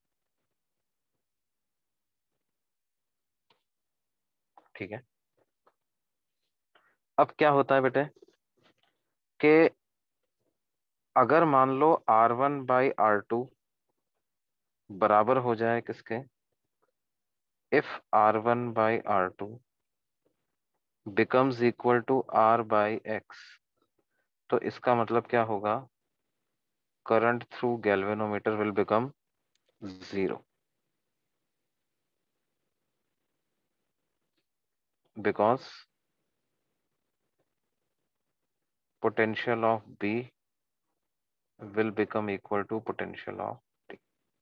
ठीक है। अब क्या होता है बेटे कि अगर मान लो R one by R two बराबर हो जाए किसके? If R one by R two becomes equal to R by x, तो इसका मतलब क्या होगा? Current through galvanometer will become zero, because potential of B will become equal to potential of T.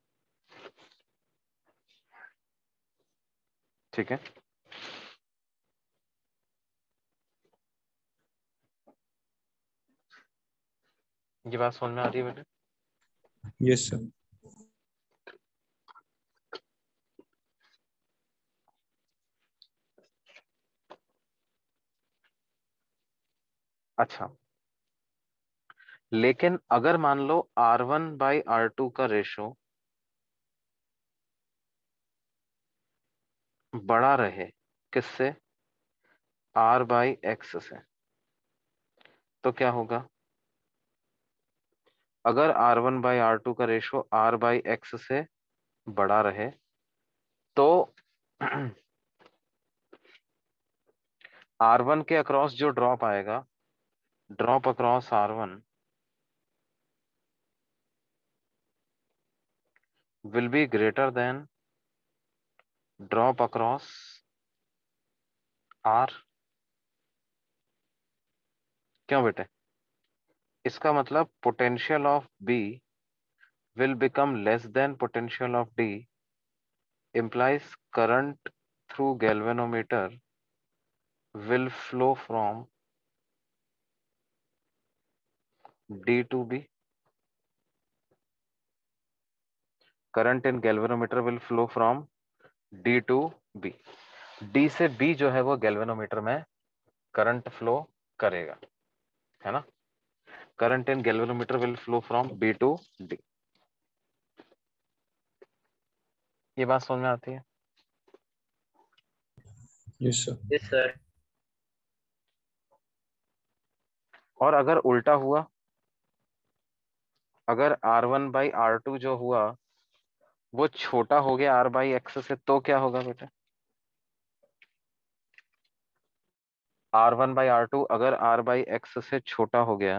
ठीक है। ये बात समझ में आ रही है बेटे? Yes sir. अच्छा, लेकिन अगर मान लो R one by R two का रेशो बड़ा रहे किससे, आर बाई एक्स से, तो क्या होगा, अगर R one by R two का रेशो आर बाई एक्स से बड़ा रहे तो आर वन के अक्रॉस जो ड्रॉप आएगा, drop across R one will be greater than drop across R। क्यों बेटे, इसका मतलब potential of B will become less than potential of D implies current through galvanometer will flow from D to B। current in galvanometer will flow from D to B। D से B जो है वो galvanometer में current flow करेगा, है ना। Current in galvanometer will flow from B to D। ये बात समझ में आती है? Yes sir. Yes sir. और अगर उल्टा हुआ, अगर R one by R two जो हुआ वो छोटा हो गया आर बाई एक्स से, तो क्या होगा बेटा, R one by R two अगर आर बाई एक्स से छोटा हो गया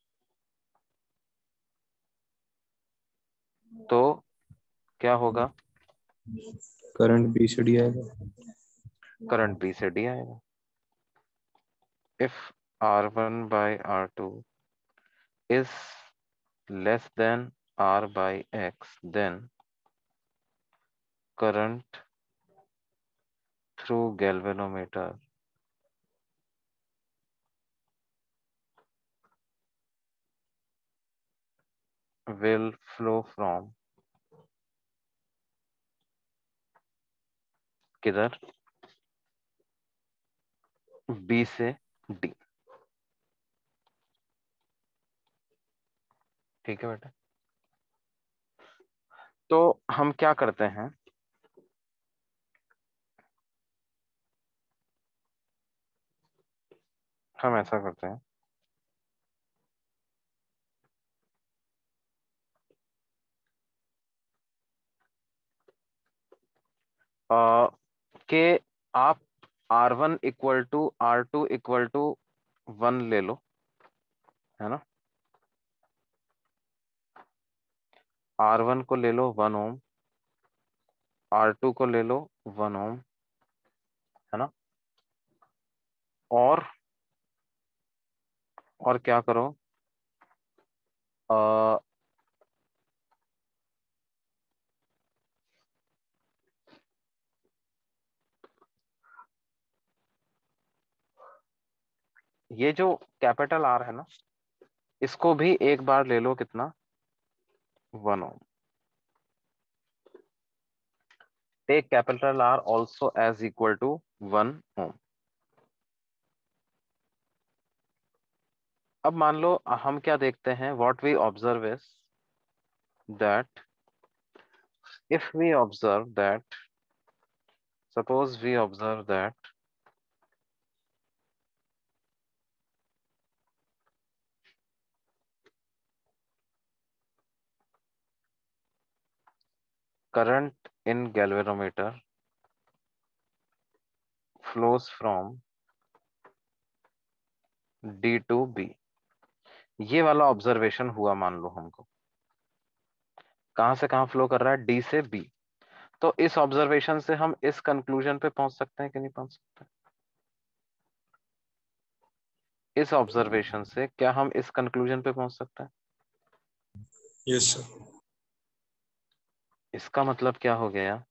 तो क्या होगा, करंट बी से डी आएगा। करंट बी से डी आएगा। If R one by R two is less than R by X then current through galvanometer will flow from किधर, B से D। ठीक है बेटा, तो हम क्या करते हैं, हम ऐसा करते हैं आ, कि आप R one equal to R two equal to one ले लो, है ना। आर वन को ले लो वन ओम, आर टू को ले लो वन ओम, है ना। और और क्या करो, आ, ये जो कैपिटल आर है ना, इसको भी एक बार ले लो, कितना, one ohm. Take capital R also as equal to one ohm. अब मान लो हम क्या देखते हैं, what we observe is that if we observe that suppose we observe that current in galvanometer flows from D to B। ये वाला observation हुआ, मान लो हमको कहां से कहां फ्लो कर रहा है, D से B। तो इस ऑब्जर्वेशन से हम इस कंक्लूजन पे पहुंच सकते हैं कि नहीं पहुंच सकते, इस ऑब्जर्वेशन से क्या हम इस कंक्लूजन पे पहुंच सकते हैं। Yes sir. इसका मतलब क्या हो गया,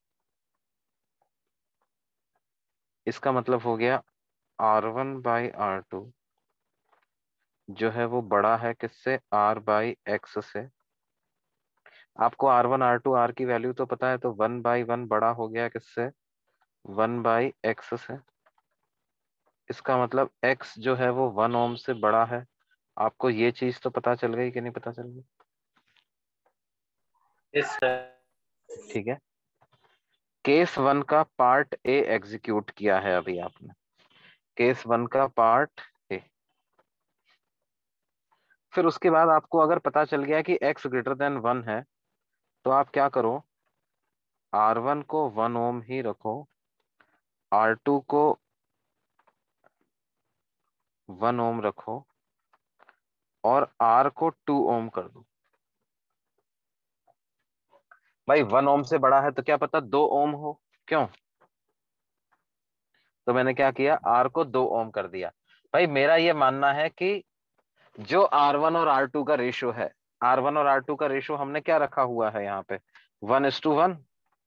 इसका मतलब हो गया R one by R two जो है वो बड़ा है किससे, आर बाई एक्स से। आपको R one R two R की वैल्यू तो पता है, तो वन बाई वन बड़ा हो गया किससे, वन बाई एक्स से। इसका मतलब x जो है वो वन ओम से बड़ा है। आपको ये चीज तो पता चल गई कि नहीं पता चल गई, यस सर। ठीक है। केस वन का पार्ट ए एग्जीक्यूट किया है अभी आपने, केस वन का पार्ट ए। फिर उसके बाद आपको अगर पता चल गया कि x ग्रेटर देन वन है, तो आप क्या करो, आर वन को वन ओम ही रखो, आर टू को वन ओम रखो, और R को टू ओम कर दो। भाई वन ओम से बड़ा है तो क्या पता दो ओम हो, क्यों? तो मैंने क्या किया, R को दो ओम कर दिया। भाई मेरा ये मानना है कि जो आर वन और आर टू का रेशियो है, आर वन और आर टू का रेशियो हमने क्या रखा हुआ है यहाँ पे, one is to one.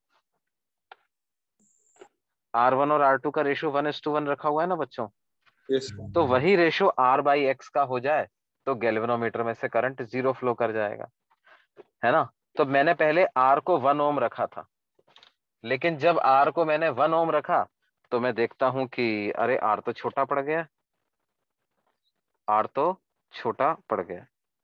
R one और आर टू का ratio one is to one रखा हुआ है ना बच्चों। यस तो वही रेशियो आर बाई एक्स का हो जाए तो गैल्वेनोमीटर में से करंट जीरो फ्लो कर जाएगा, है ना। तो मैंने पहले आर को वन ओम रखा था, लेकिन जब आर को मैंने वन ओम रखा तो मैं देखता हूं कि अरे आर तो छोटा पड़ गया, आर तो छोटा पड़ गया।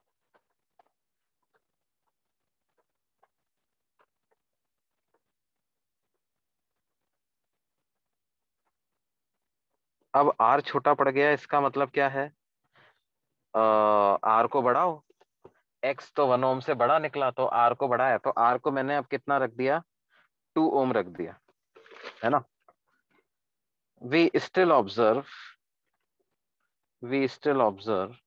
अब आर छोटा पड़ गया, इसका मतलब क्या है, आर को बढ़ाओ, एक्स तो वन ओम से बड़ा निकला तो आर को बढ़ाया, तो आर को मैंने अब कितना रख दिया, टू ओम रख दिया, है ना। We still observe we still observe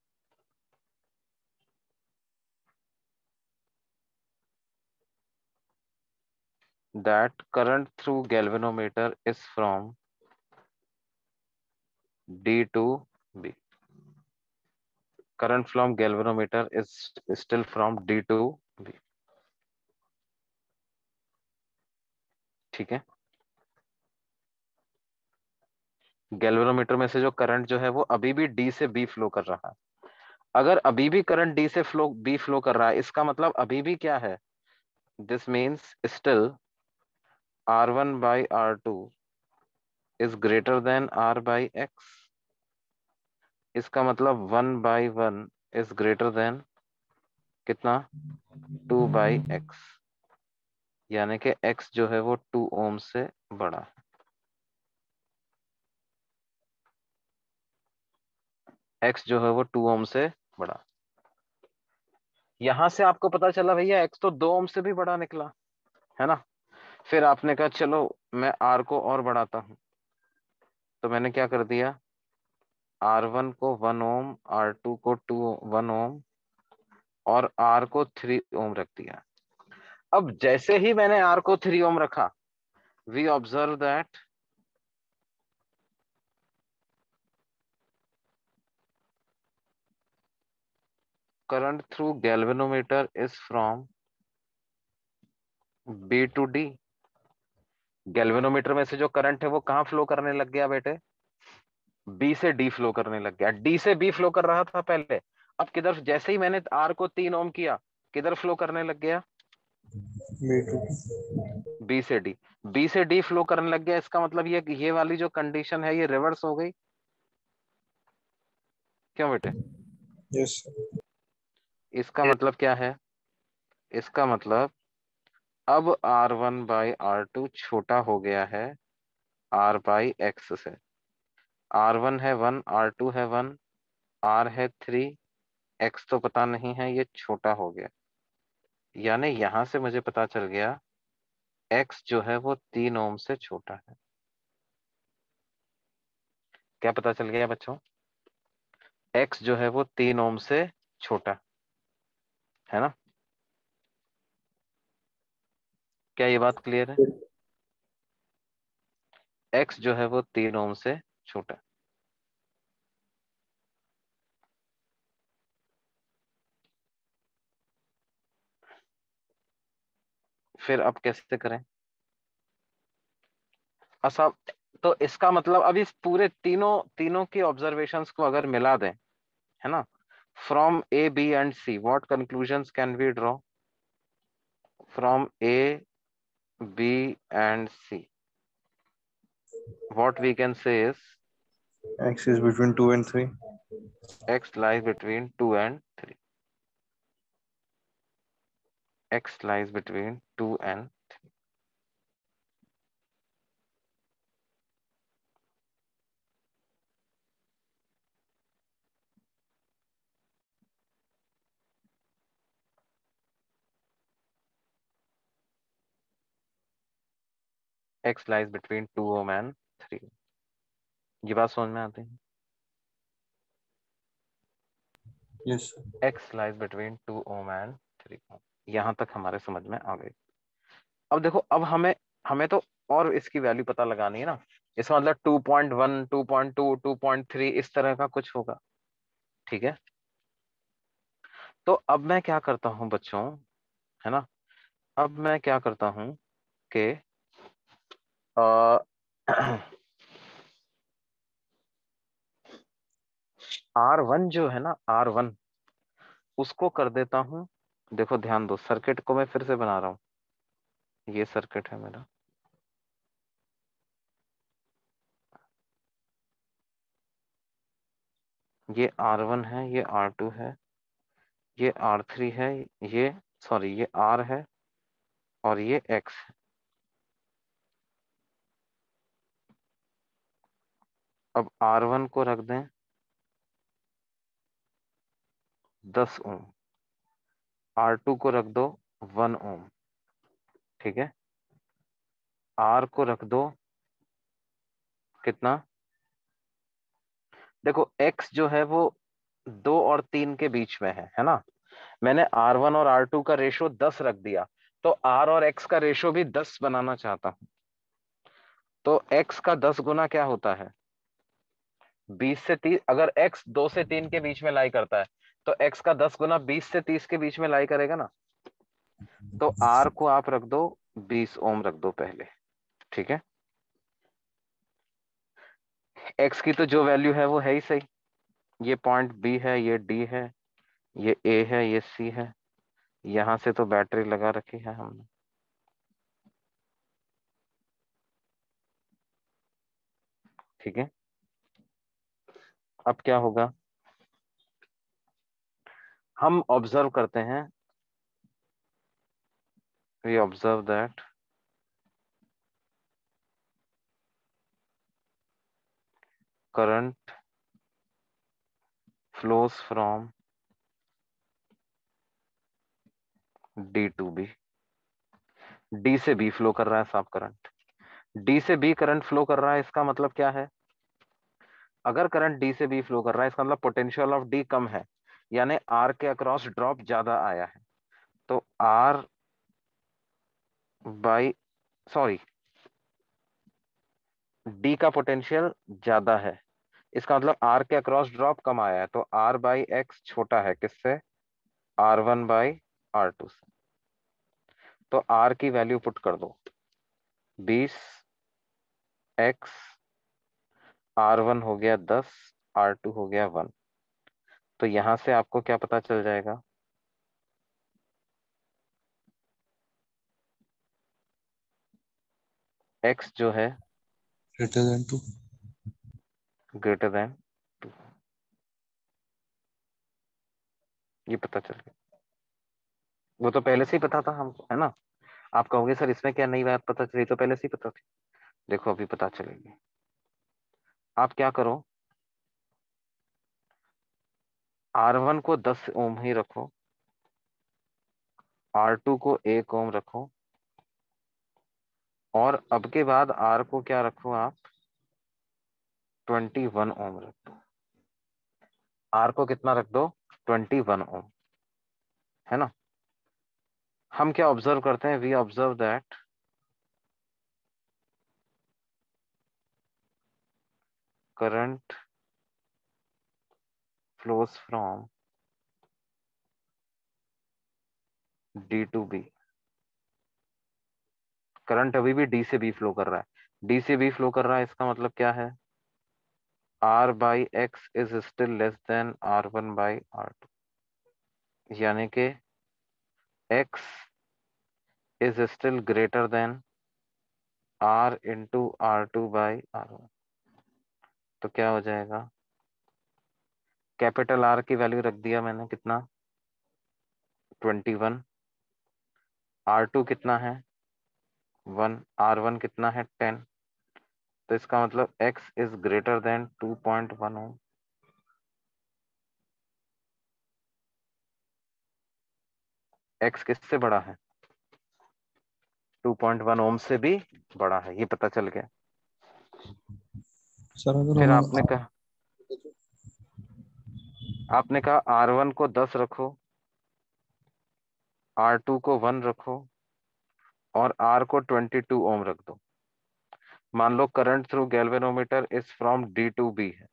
that current through galvanometer is from D to B. Current from galvanometer is still from D to B. ठीक है, गैल्वेनोमीटर में से जो करंट जो है वो अभी भी D से B फ्लो कर रहा है। अगर अभी भी करंट D से फ्लो B फ्लो कर रहा है, इसका मतलब अभी भी क्या है, this means still R one by R two is greater than R by X. इसका मतलब one by one is greater than कितना, टू बाई एक्स, यानी कि x जो है वो टू ओम से बड़ा है। x जो है वो टू ओम से बड़ा। यहां से आपको पता चला भैया x तो दो ओम से भी बड़ा निकला, है ना। फिर आपने कहा चलो मैं r को और बढ़ाता हूं, तो मैंने क्या कर दिया, आर वन को वन ओम, आर टू को टू वन ओम, और r को थ्री ओम रख दिया। अब जैसे ही मैंने r को थ्री ओम रखा, we observe that current through galvanometer is from B to D। Galvanometer में से जो करंट है वो कहां फ्लो करने लग गया बेटे, B से D फ्लो करने लग गया। D से B फ्लो कर रहा था पहले, अब किधर, जैसे ही मैंने R को तीन ओम किया, किधर फ्लो करने लग गया, मी टू B से D। B से D फ्लो करने लग गया, इसका मतलब ये ये वाली जो कंडीशन है ये रिवर्स हो गई, क्यों बेटे? यस इसका मतलब क्या है, इसका मतलब अब R one by R two छोटा हो गया है R बाई एक्स से। आर वन है वन, आर टू है वन, R है थ्री, x तो पता नहीं है, ये छोटा हो गया। यानी यहां से मुझे पता चल गया x जो है वो तीन ओम से छोटा है। क्या पता चल गया बच्चों, x जो है वो तीन ओम से छोटा, है ना। क्या ये बात क्लियर है, x जो है वो तीन ओम से छोटा। फिर अब कैसे करें, अच्छा, तो इसका मतलब अब इस पूरे तीनों तीनों की ऑब्जर्वेशंस को अगर मिला दें, है ना, from A B and C what conclusions can we draw, from A B and C what we can say is x is between two and three x lies between two and three. X lies between two and three. X lies between two ohm and three. ये बात समझ में आती है? Yes. X lies between two ohm and three ohm. यहां तक हमारे समझ में आ गई। अब देखो, अब हमें हमें तो और इसकी वैल्यू पता लगानी है ना। इसका मतलब two point one, two point two, two point three इस तरह का कुछ होगा। ठीक है, तो अब मैं क्या करता हूं बच्चों, है ना, अब मैं क्या करता हूं कि आर वन जो है ना, आर वन, उसको कर देता हूं। देखो ध्यान दो, सर्किट को मैं फिर से बना रहा हूं। ये सर्किट है मेरा, ये आर वन है, ये आर टू है, ये आर थ्री है, ये सॉरी ये आर है, और ये एक्स है। अब आर वन को रख दें दस ओम, आर टू को रख दो वन ओम। ठीक है, आर को रख दो कितना, देखो एक्स जो है वो दो और तीन के बीच में है है ना। मैंने आर वन और आर टू का रेशो दस रख दिया, तो आर और एक्स का रेशो भी दस बनाना चाहता हूं। तो एक्स का दस गुना क्या होता है, बीस से तीस। अगर एक्स दो से तीन के बीच में लाई करता है, तो एक्स का दस गुना बीस से तीस के बीच में लाई करेगा ना। तो आर को आप रख दो बीस ओम रख दो पहले। ठीक है, एक्स की तो जो वैल्यू है वो है ही सही। ये पॉइंट बी है, ये डी है, ये ए है, ये सी है। यहां से तो बैटरी लगा रखी है हमने। ठीक है, अब क्या होगा, हम ऑब्जर्व करते हैं, we observe that current flows from D to B. D से बी फ्लो कर रहा है साफ करंट, डी से बी करंट फ्लो कर रहा है। इसका मतलब क्या है, अगर करंट डी से बी फ्लो कर रहा है, इसका मतलब पोटेंशियल ऑफ डी कम है, यानी आर के अक्रॉस ड्रॉप ज्यादा आया है। तो आर बाई सॉरी डी का पोटेंशियल ज्यादा है, इसका मतलब आर के अक्रॉस ड्रॉप कम आया है। तो आर बाई एक्स छोटा है किससे, R one by R two से। तो आर की वैल्यू पुट कर दो बीस, एक्स आर वन हो गया दस, आर टू हो गया वन। तो यहां से आपको क्या पता चल जाएगा, एक्स जो है Greater than two. Greater than two, ये पता चल गया। वो तो पहले से ही पता था हमको, है ना। आप कहोगे सर इसमें क्या नई बात पता चली, तो पहले से ही पता थी। देखो अभी पता चलेगी। आप क्या करो, आर वन को दस ओम ही रखो, आर टू को एक ओम रखो, और अब के बाद आर को क्या रखो आप, ट्वेंटी वन ओम रख दो। आर को कितना रख दो, ट्वेंटी वन ओम, है ना। हम क्या ऑब्जर्व करते हैं, we observe that current flows from D to B. Current अभी भी डी से बी फ्लो कर रहा है, डी से बी फ्लो कर रहा है, इसका मतलब क्या है, R by x is still less than R one by R two, यानी कि X is still greater than R into R two by R one. तो क्या हो जाएगा, कैपिटल आर की वैल्यू रख दिया मैंने कितना, ट्वेंटी वन, आर टू कितना है वन, आर वन कितना है टेन। तो इसका मतलब X is greater than two point one ohm. X किससे बड़ा है, टू पॉइंट वन ओम से भी बड़ा है, ये पता चल गया। सर अगर फिर हमें आपने कहा आपने कहा आर वन को दस रखो, आर टू को वन रखो और आर को ट्वेंटी टू ओम रख दो। मान लो current through galvanometer is from D to B है,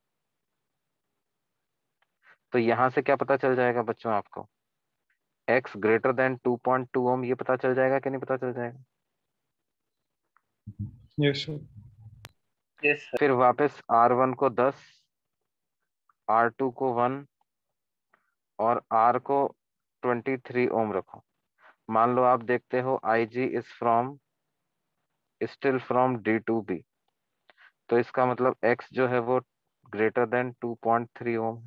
तो यहां से क्या पता चल जाएगा बच्चों आपको? X greater than two point two ohm, ये पता चल जाएगा कि नहीं पता चल जाएगा? Yes sir. यस फिर वापस आर वन को दस, आर टू को वन और आर को ट्वेंटी थ्री ओम रखो। मान लो आप देखते हो I G is from still from D to B, तो इसका मतलब एक्स जो है वो greater than two point three ohm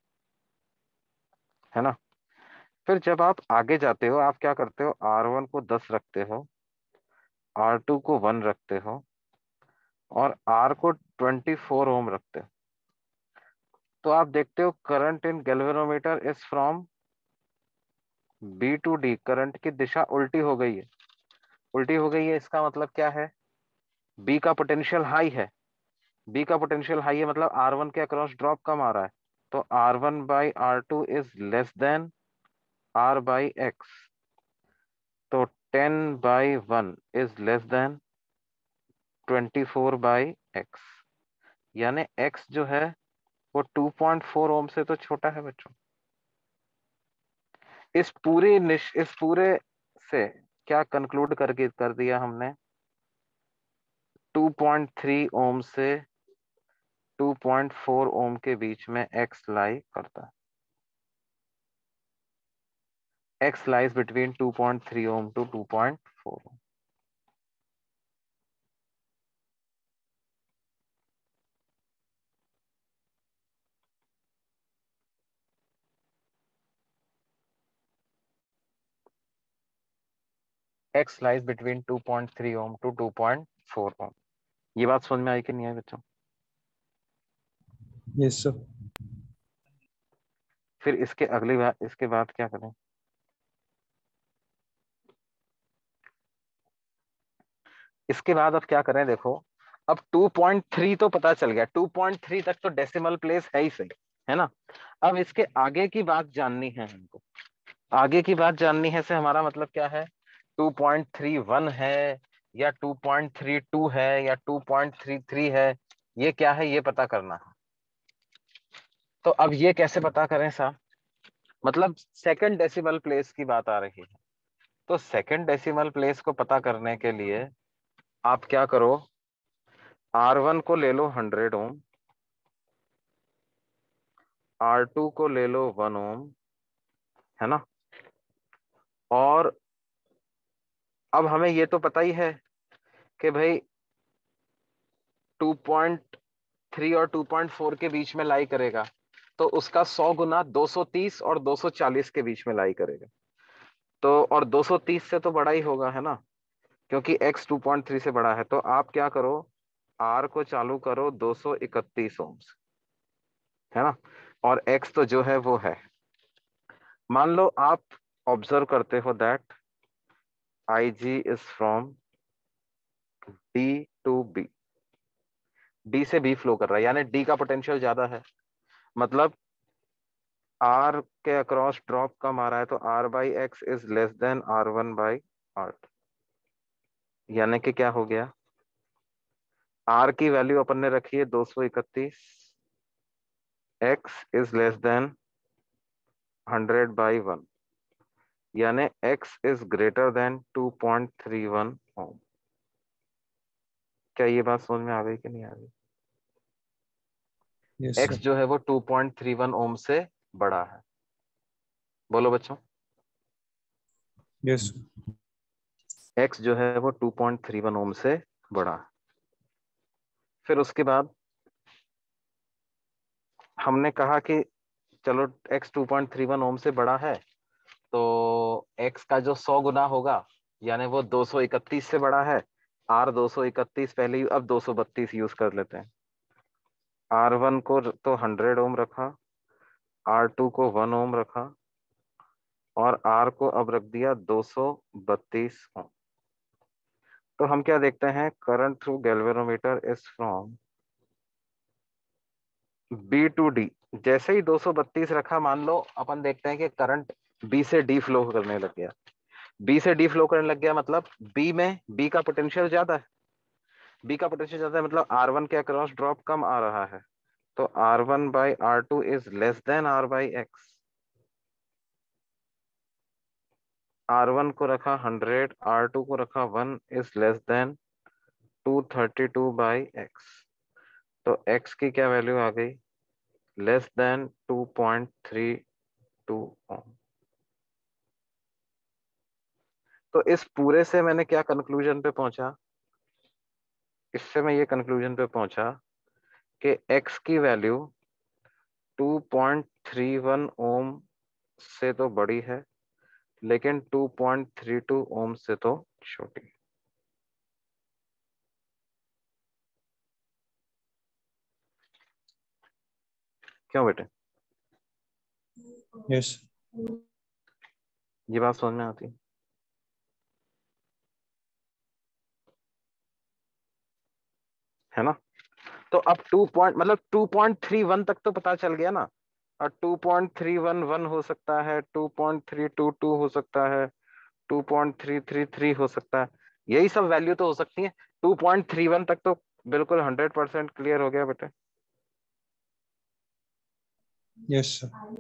है ना। फिर जब आप आगे जाते हो आप क्या करते हो? आर वन को दस रखते हो, आर टू को वन रखते हो और आर को ट्वेंटी फोर ओम रखते हो। तो आप देखते हो current in galvanometer is from B to D, current की दिशा उल्टी हो गई है। उल्टी हो गई है इसका मतलब क्या है? बी का पोटेंशियल हाई है, बी का पोटेंशियल हाई है मतलब आर वन के अक्रॉस ड्रॉप कम आ रहा है, तो R one by R two is less than R by x. तो ten by one is less than twenty four by x, यानी एक्स जो है वो टू पॉइंट फोर ओम से तो छोटा है बच्चों। इस पूरी निश इस पूरे से क्या कंक्लूड करके कर दिया हमने? टू पॉइंट थ्री ओम से टू पॉइंट फोर ओम के बीच में एक्स लाई करता है। X lies between two point three ohm to two point four ohm. X lies between two point three ohm to two point four ohm. ये बात समझ में आई कि नहीं आई बच्चों? Yes sir. फिर इसके अगली बात इसके बाद क्या करें? इसके बाद अब क्या करें? देखो अब टू पॉइंट थ्री तो पता चल गया, टू पॉइंट थ्री तक तो डेसिमल प्लेस है ही सही, है ना। अब इसके आगे की बात जाननी है हमको। आगे की बात जाननी है से हमारा मतलब क्या है? टू पॉइंट थ्री वन है या टू पॉइंट थ्री टू है या टू पॉइंट थ्री थ्री है, ये क्या है ये पता करना है। तो अब ये कैसे पता करें साहब? मतलब सेकंड डेसिमल प्लेस की बात आ रही है, तो सेकंड डेसिमल प्लेस को पता करने के लिए आप क्या करो? आर वन को ले लो हंड्रेड ओम, आर टू को ले लो वन ओम, है ना। और अब हमें ये तो पता ही है कि भाई टू पॉइंट थ्री और टू पॉइंट फोर के बीच में लाई करेगा, तो उसका सौ गुना दो सौ तीस और दो सौ चालीस के बीच में लाई करेगा। तो और दो सौ तीस से तो बड़ा ही होगा, है ना, क्योंकि x टू पॉइंट थ्री से बड़ा है। तो आप क्या करो? r को चालू करो दो सौ इकतीस ओम से, है ना, और x तो जो है वो है। मान लो आप ऑब्जर्व करते हो that I G is from D to B, D से बी फ्लो कर रहा है, यानी डी का पोटेंशियल ज्यादा है, मतलब आर के अक्रॉस ड्रॉप कम आ रहा है, तो R by x is less than R one by R. यानी कि क्या हो गया? आर की वैल्यू अपन ने रखी है दो सौ इकतीस, x is less than hundred by one, यानी x is greater than two point three one ohm. क्या ये बात समझ में आ गई कि नहीं आ गई? Yes x sir. जो है वो two point three one ohm से बड़ा है। बोलो बच्चों, यस एक्स जो है वो two point three one ohm से बड़ा है। फिर उसके बाद हमने कहा कि चलो x two point three one ohm से बड़ा है, तो x का जो सौ गुना होगा यानी वो दो सौ इकतीस से बड़ा है। r दो सौ इकतीस पहले ही, अब दो सौ बत्तीस यूज कर लेते हैं। आर वन को तो हंड्रेड ओम रखा, आर टू को वन ओम रखा और r को अब रख दिया दो सौ बत्तीस ओम। तो हम क्या देखते हैं, current through galvanometer is from B to D. जैसे ही दो सौ बत्तीस रखा, मान लो अपन देखते हैं कि करंट बी से डी फ्लो करने लग गया। बी से डी फ्लो करने लग गया मतलब बी में, बी का पोटेंशियल ज्यादा है, बी का पोटेंशियल ज्यादा है मतलब आर वन के अक्रॉस ड्रॉप कम आ रहा है। तो R one by R two is less than R by x. R one को रखा हंड्रेड, आर टू को रखा one, is less than two thirty two by x. तो एक्स की क्या वैल्यू आ गई, less than two point three two ohm. तो इस पूरे से मैंने क्या कंक्लूजन पे पहुंचा, इससे मैं ये कंक्लूजन पे पहुंचा कि x की value two point three one ohm से तो बड़ी है, लेकिन two point three two ohm से तो छोटी। क्यों बेटे, यस ये बात समझ में आती है ना? तो अब टू पॉइंट मतलब टू पॉइंट थ्री वन तक तो पता चल गया ना, और two point three one one हो सकता है, two point three two two हो सकता है, two point three three three हो सकता है, यही सब वैल्यू तो हो सकती है। टू पॉइंट थ्री वन तक तो बिल्कुल हंड्रेड परसेंट क्लियर हो गया बेटे। यस सर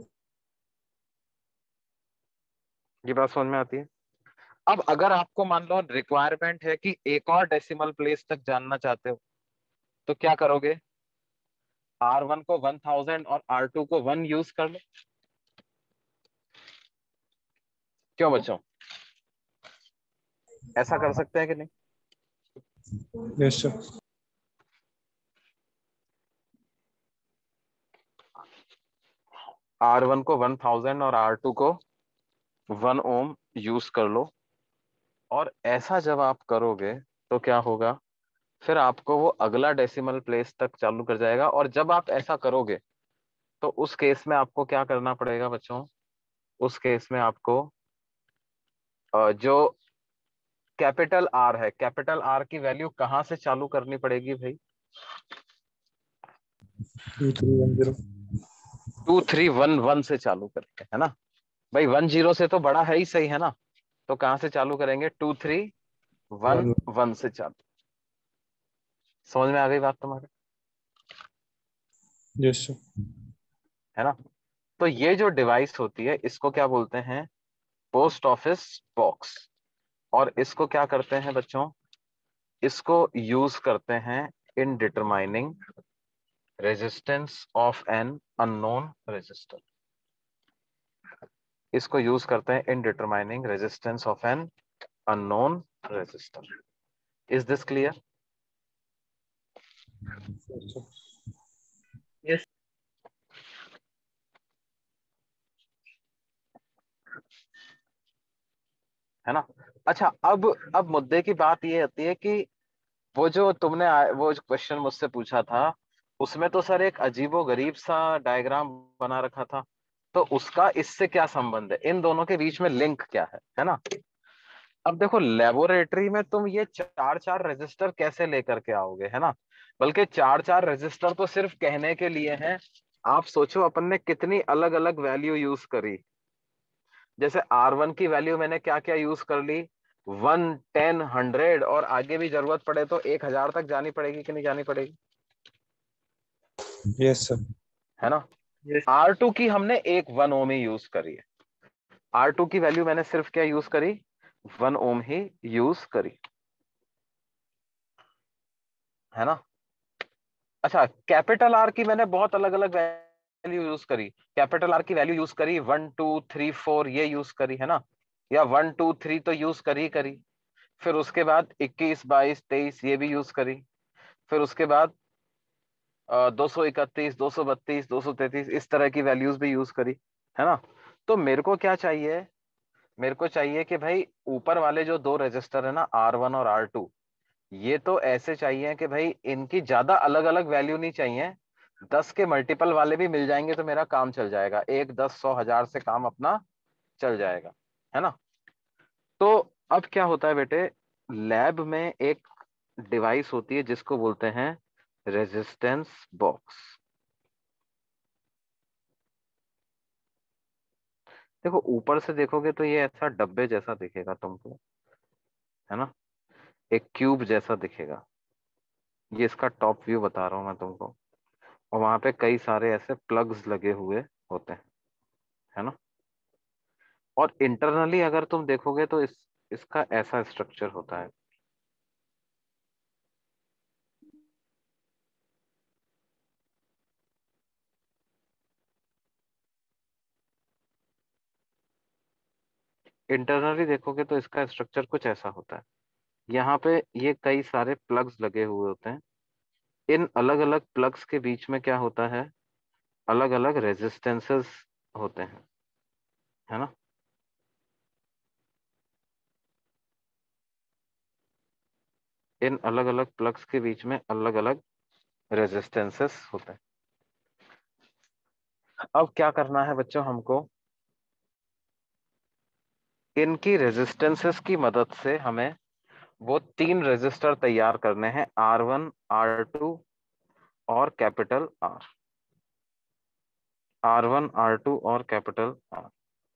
ये बात समझ में आती है? अब अगर आपको मान लो रिक्वायरमेंट है कि एक और डेसिमल प्लेस तक जानना चाहते हो, तो क्या करोगे, आर वन को वन थाउजेंड और आर टू को वन यूज कर लो। क्यों बच्चों, ऐसा कर सकते हैं कि नहीं? यस सर आर वन को वन थाउजेंड और आर टू को वन ओम यूज कर लो। और ऐसा जब आप करोगे तो क्या होगा, फिर आपको वो अगला डेसिमल प्लेस तक चालू कर जाएगा। और जब आप ऐसा करोगे तो उस केस में आपको क्या करना पड़ेगा बच्चों, उस केस में आपको अ, जो कैपिटल आर है, कैपिटल आर की वैल्यू कहां से चालू करनी पड़ेगी भाई, two three one zero two three one one से चालू करके, है ना भाई? वन जीरो से तो बड़ा है ही सही, है ना? तो कहां से चालू करेंगे, two three one one one से चालू। समझ में आ गई बात तुम्हारे, यस सर है ना? तो ये जो डिवाइस होती है इसको क्या बोलते हैं, पोस्ट ऑफिस बॉक्स। और इसको क्या करते हैं बच्चों, इसको यूज करते हैं in determining resistance of an unknown resistor. इसको यूज करते हैं in determining resistance of an unknown resistor. Is this clear? Yes. है ना? अच्छा, अब अब मुद्दे की बात ये आती है कि वो जो तुमने आ- वो क्वेश्चन मुझसे पूछा था, उसमें तो सर एक अजीबो गरीब सा डायग्राम बना रखा था। तो उसका इससे क्या संबंध है, इन दोनों के बीच में लिंक क्या है है ना? अब देखो, लेबोरेटरी में तुम ये चार चार रजिस्टर कैसे लेकर के आओगे, है ना? बल्कि चार चार रजिस्टर तो सिर्फ कहने के लिए हैं। आप सोचो अपन ने कितनी अलग अलग वैल्यू यूज करी। जैसे आर वन की वैल्यू मैंने क्या क्या यूज कर ली, वन, टेन, हंड्रेड, और आगे भी जरूरत पड़े तो एक हजार तक जानी पड़ेगी कि नहीं जानी पड़ेगी, यस सर है ना? Yes. आर टू की हमने एक वन ओम ही यूज करी है। आर टू की वैल्यू मैंने सिर्फ क्या यूज करी, वन ओम ही यूज करी, है ना? अच्छा, कैपिटल आर की मैंने बहुत अलग अलग वैल्यू यूज करी। कैपिटल आर की वैल्यू यूज करी वन टू थ्री फोर, ये यूज करी, है ना? या वन टू थ्री तो यूज करी करी फिर उसके बाद इक्कीस, बाईस, तेईस ये भी यूज करी। फिर उसके बाद दो सौ इकतीस, दो सौ बत्तीस, दो सौ तैतीस, इस तरह की वैल्यूज भी यूज करी, है ना? तो मेरे को क्या चाहिए, मेरे को चाहिए कि भाई ऊपर वाले जो दो रजिस्टर है ना, आर वन और आर टू, ये तो ऐसे चाहिए कि भाई इनकी ज्यादा अलग अलग वैल्यू नहीं चाहिए। दस के मल्टीपल वाले भी मिल जाएंगे तो मेरा काम चल जाएगा, एक, दस, सौ, हजार से काम अपना चल जाएगा, है ना? तो अब क्या होता है बेटे, लैब में एक डिवाइस होती है जिसको बोलते हैं रेजिस्टेंस बॉक्स। देखो ऊपर से देखोगे तो ये ऐसा डब्बे जैसा दिखेगा तुमको, है ना, एक क्यूब जैसा दिखेगा। ये इसका टॉप व्यू बता रहा हूं मैं तुमको। और वहां पे कई सारे ऐसे प्लग्स लगे हुए होते हैं, है ना। और इंटरनली अगर तुम देखोगे तो इस इसका ऐसा स्ट्रक्चर होता है। इंटरनली देखोगे तो इसका स्ट्रक्चर कुछ ऐसा होता है। यहाँ पे ये कई सारे प्लग्स लगे हुए होते हैं। इन अलग अलग प्लग्स के बीच में क्या होता है, अलग अलग रेजिस्टेंसेस होते हैं, है ना। इन अलग अलग प्लग्स के बीच में अलग अलग रेजिस्टेंसेस होते हैं। अब क्या करना है बच्चों हमको, इनकी रेजिस्टेंसेस की मदद से हमें वो तीन रेजिस्टर तैयार करने हैं, आर वन, आर टू और capital R. R one, R two और कैपिटल आर।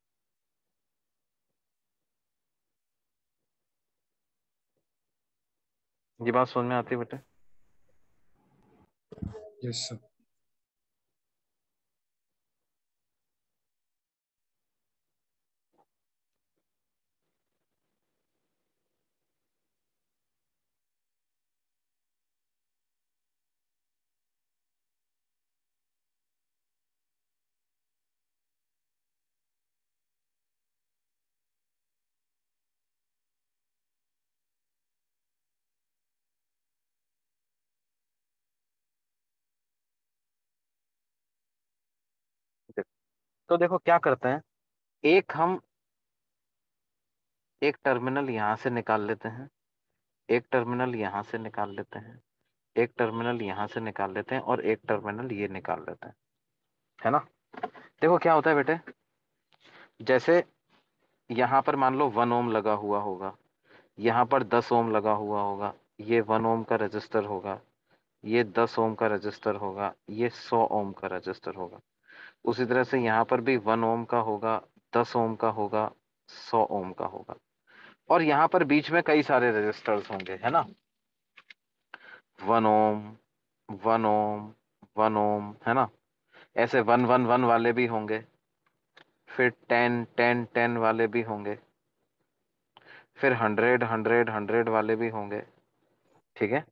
ये बात समझ में आती है बेटे? Yes sir. तो देखो क्या करते हैं, एक हम एक टर्मिनल यहां से निकाल लेते हैं, एक टर्मिनल यहां से निकाल लेते हैं, एक टर्मिनल यहां से निकाल लेते हैं और एक टर्मिनल ये निकाल लेते हैं, है ना। देखो क्या होता है बेटे, जैसे यहां पर मान लो वन ओम लगा हुआ होगा, यहाँ पर दस ओम लगा हुआ होगा, ये वन ओम का रजिस्टर होगा, ये दस ओम का रजिस्टर होगा, ये सौ ओम का रजिस्टर होगा। उसी तरह से यहाँ पर भी वन ओम का होगा, दस ओम का होगा, सौ ओम का होगा। और यहाँ पर बीच में कई सारे रजिस्टर्स होंगे, है ना। One ohm, one ohm, one ohm, है ना। ऐसे वन वन वन वाले भी होंगे, फिर टेन टेन टेन वाले भी होंगे, फिर हंड्रेड हंड्रेड हंड्रेड वाले भी होंगे, ठीक है।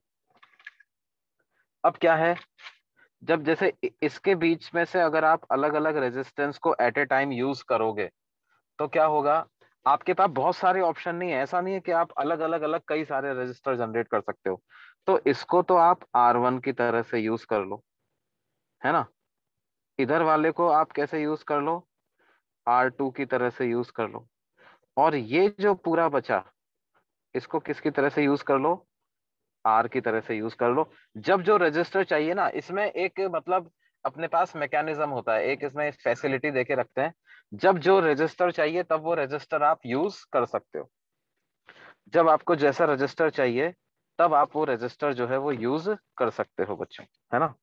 अब क्या है, जब जैसे इ- इसके बीच में से अगर आप अलग अलग रेजिस्टेंस को एट ए टाइम यूज करोगे तो क्या होगा, आपके पास बहुत सारे ऑप्शन नहीं है। ऐसा नहीं है कि आप अलग अलग अलग कई सारे रजिस्टर जनरेट कर सकते हो। तो इसको तो आप आर वन की तरह से यूज कर लो, है ना। इधर वाले को आप कैसे यूज कर लो, आर टू की तरह से यूज कर लो। और ये जो पूरा बचा, इसको किसकी तरह से यूज कर लो, आर की तरह से यूज कर लो। जब जो रजिस्टर चाहिए ना, इसमें एक मतलब अपने पास मैकेनिज्म होता है, एक इसमें फैसिलिटी देके रखते हैं। जब जो रजिस्टर चाहिए तब वो रजिस्टर आप यूज कर सकते हो। जब आपको जैसा रजिस्टर चाहिए तब आप वो रजिस्टर जो है वो यूज कर सकते हो बच्चों, है ना।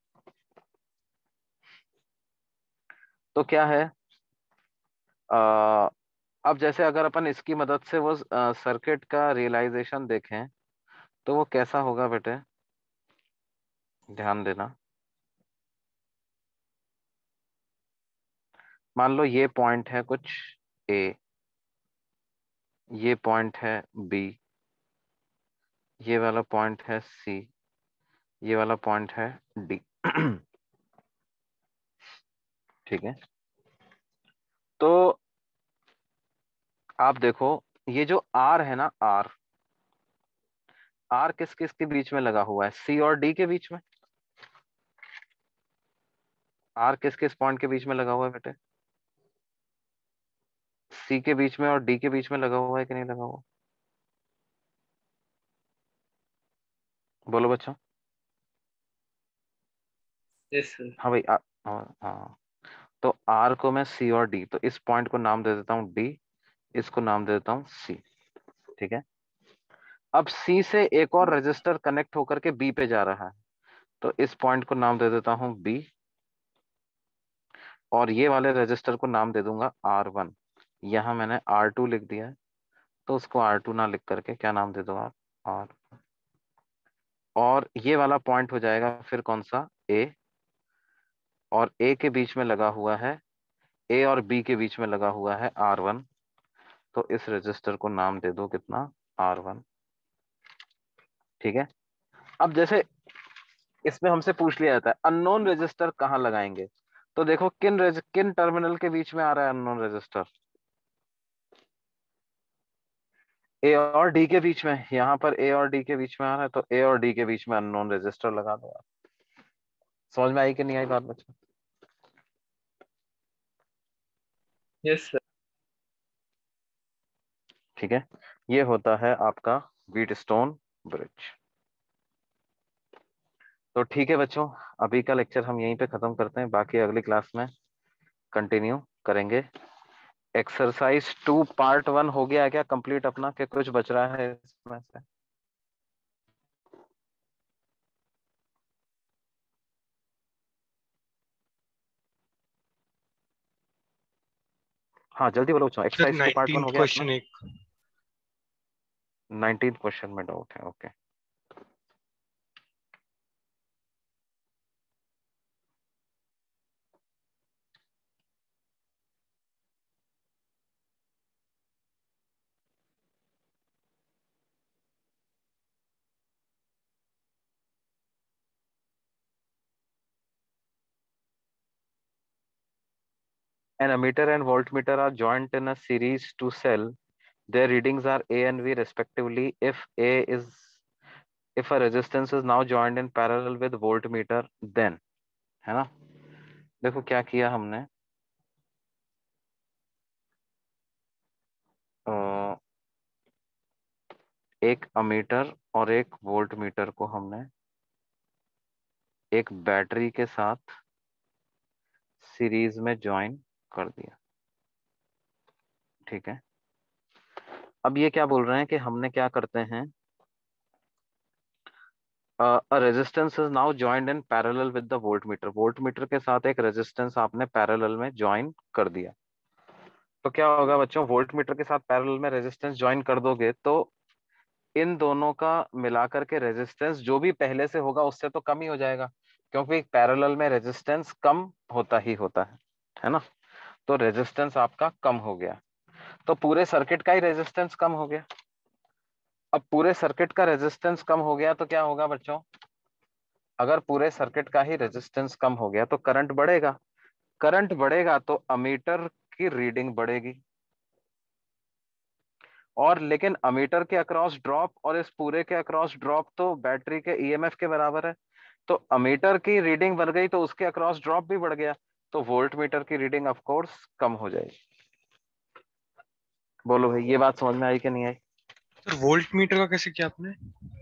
तो क्या है, आ, अब जैसे अगर अपन इसकी मदद से वो सर्किट का रियलाइजेशन देखें तो वो कैसा होगा बेटे, ध्यान देना। मान लो ये पॉइंट है कुछ ए, ये पॉइंट है बी, ये वाला पॉइंट है सी, ये वाला पॉइंट है डी। ठीक है। तो आप देखो, ये जो आर है ना, आर आर किस किस के बीच में लगा हुआ है, सी और डी के बीच में। आर किस किस पॉइंट के बीच में लगा हुआ है बेटे, सी के बीच में और डी के बीच में लगा हुआ है कि नहीं लगा हुआ, बोलो बच्चों। Yes sir. हाँ भाई आ, हाँ हाँ। तो आर को मैं सी और डी, तो इस पॉइंट को नाम दे देता हूँ डी, इसको नाम दे देता हूँ सी, ठीक है। अब सी से एक और रजिस्टर कनेक्ट होकर के बी पे जा रहा है, तो इस पॉइंट को नाम दे देता हूं बी, और ये वाले रजिस्टर को नाम दे दूंगा आर वन। यहां मैंने आर टू लिख दिया है, तो उसको आर टू ना लिख करके क्या नाम दे दो आप, आर। और ये वाला पॉइंट हो जाएगा फिर कौन सा, ए, और ए के बीच में लगा हुआ है, ए और बी के बीच में लगा हुआ है आर वन, तो इस रजिस्टर को नाम दे दो कितना, आर वन। ठीक है। अब जैसे इसमें हमसे पूछ लिया जाता है अननोन रजिस्टर कहाँ लगाएंगे, तो देखो किन रज, किन टर्मिनल के बीच में आ रहा है अननोन रजिस्टर, ए और डी के बीच में। यहाँ पर ए और डी के बीच में आ रहा है, तो ए और डी के बीच में अननोन रजिस्टर लगा दो आप। समझ में आई कि नहीं आई बात बच्चों? Yes sir. ठीक है, ये होता है आपका व्हीटस्टोन ब्रिज। तो ठीक है बच्चों, अभी का लेक्चर हम यहीं पे खत्म करते हैं, बाकी अगली क्लास में कंटिन्यू करेंगे। एक्सरसाइज टू पार्ट वन हो गया है क्या कंप्लीट अपना, कि कुछ बच रहा है इसमें से? हाँ जल्दी बोलो बच्चों, sir exercise two part one nineteen हो गया अपना? क्वेश्चन एक। नाइनटीन क्वेश्चन में डाउट है, okay. An ammeter and voltmeter are joined in a series to sell. Their readings are A and V respectively. If A is if a resistance is now joined in parallel with voltmeter, then, है ना? देखो क्या किया हमने, अ, एक ammeter और एक voltmeter को हमने एक बैटरी के साथ सीरीज में ज्वाइन कर दिया। ठीक है, अब ये क्या बोल रहे हैं कि हमने क्या करते हैं, uh resistance is now joined in parallel with the voltmeter. Voltmeter के साथ एक रेजिस्टेंस आपने पैरेलल में ज्वाइन कर दिया, तो क्या होगा बच्चों, वोल्टमीटर के साथ पैरेलल में रेजिस्टेंस ज्वाइन कर दोगे तो इन दोनों का मिलाकर के रेजिस्टेंस जो भी पहले से होगा उससे तो कम ही हो जाएगा, क्योंकि पैरेलल में रेजिस्टेंस कम होता ही होता है है ना? तो रेजिस्टेंस आपका कम हो गया, तो पूरे सर्किट का ही रेजिस्टेंस कम हो गया। अब पूरे सर्किट का रेजिस्टेंस कम हो गया तो क्या होगा बच्चों, अगर पूरे सर्किट का ही रेजिस्टेंस कम हो गया तो करंट बढ़ेगा। करंट बढ़ेगा तो अमीटर की रीडिंग बढ़ेगी, और लेकिन अमीटर के अक्रॉस ड्रॉप और इस पूरे के अक्रॉस ड्रॉप तो बैटरी के ईएमएफ के बराबर है, तो अमीटर की रीडिंग बढ़ गई तो उसके अक्रॉस ड्रॉप भी बढ़ गया, तो वोल्ट मीटर की रीडिंग ऑफ कोर्स कम हो जाएगी। बोलो भाई, ये बात समझ में आई कि नहीं आई? सर वोल्ट मीटर का कैसे किया आपने?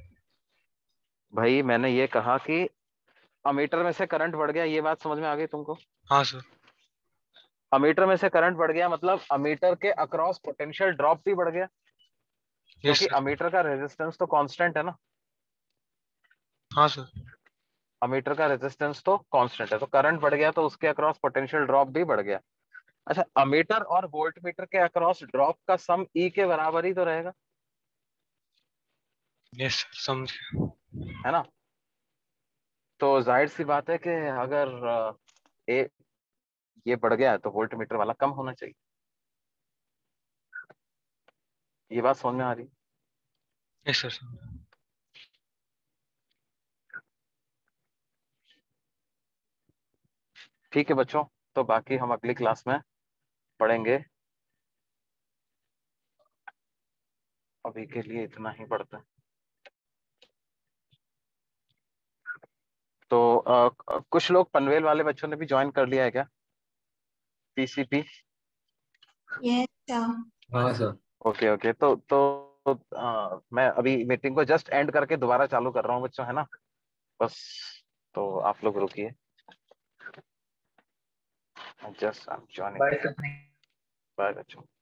भाई मैंने ये कहा कि अमीटर में से करंट बढ़ गया, ये बात समझ में आ गई तुमको? हाँ सर। अमीटर में से करंट बढ़ गया मतलब अमीटर के अक्रॉस पोटेंशियल ड्रॉप भी बढ़ गया, यस क्योंकि सर। अमीटर का रेजिस्टेंस तो कांस्टेंट है ना। हाँ सर। अमीटर का रेजिस्टेंस तो कांस्टेंट है, तो करंट बढ़ गया तो उसके अक्रॉस पोटेंशियल ड्रॉप भी बढ़ गया। अच्छा, अमीटर और वोल्टमीटर के अक्रॉस ड्रॉप का सम ई के बराबर ही तो रहेगा, यस सर, समझ गया। है ना? तो जाहिर सी बात है कि अगर अ, ए ये बढ़ गया है तो वोल्टमीटर वाला कम होना चाहिए। ये बात समझ में आ रही? Yes sir. ठीक है बच्चों, तो बाकी हम अगली क्लास में पढ़ेंगे, अभी के लिए इतना ही पढ़ते हैं। तो अ, कुछ लोग पनवेल वाले बच्चों ने भी ज्वाइन कर लिया है क्या पीसीपी? Yes sir. हाँ सर। ओके ओके, तो तो आ, मैं अभी मीटिंग को जस्ट एंड करके दोबारा चालू कर रहा हूँ बच्चों, है ना? बस, तो आप लोग रुकिए, just I am joining. Bye sir. Bye बच्चों।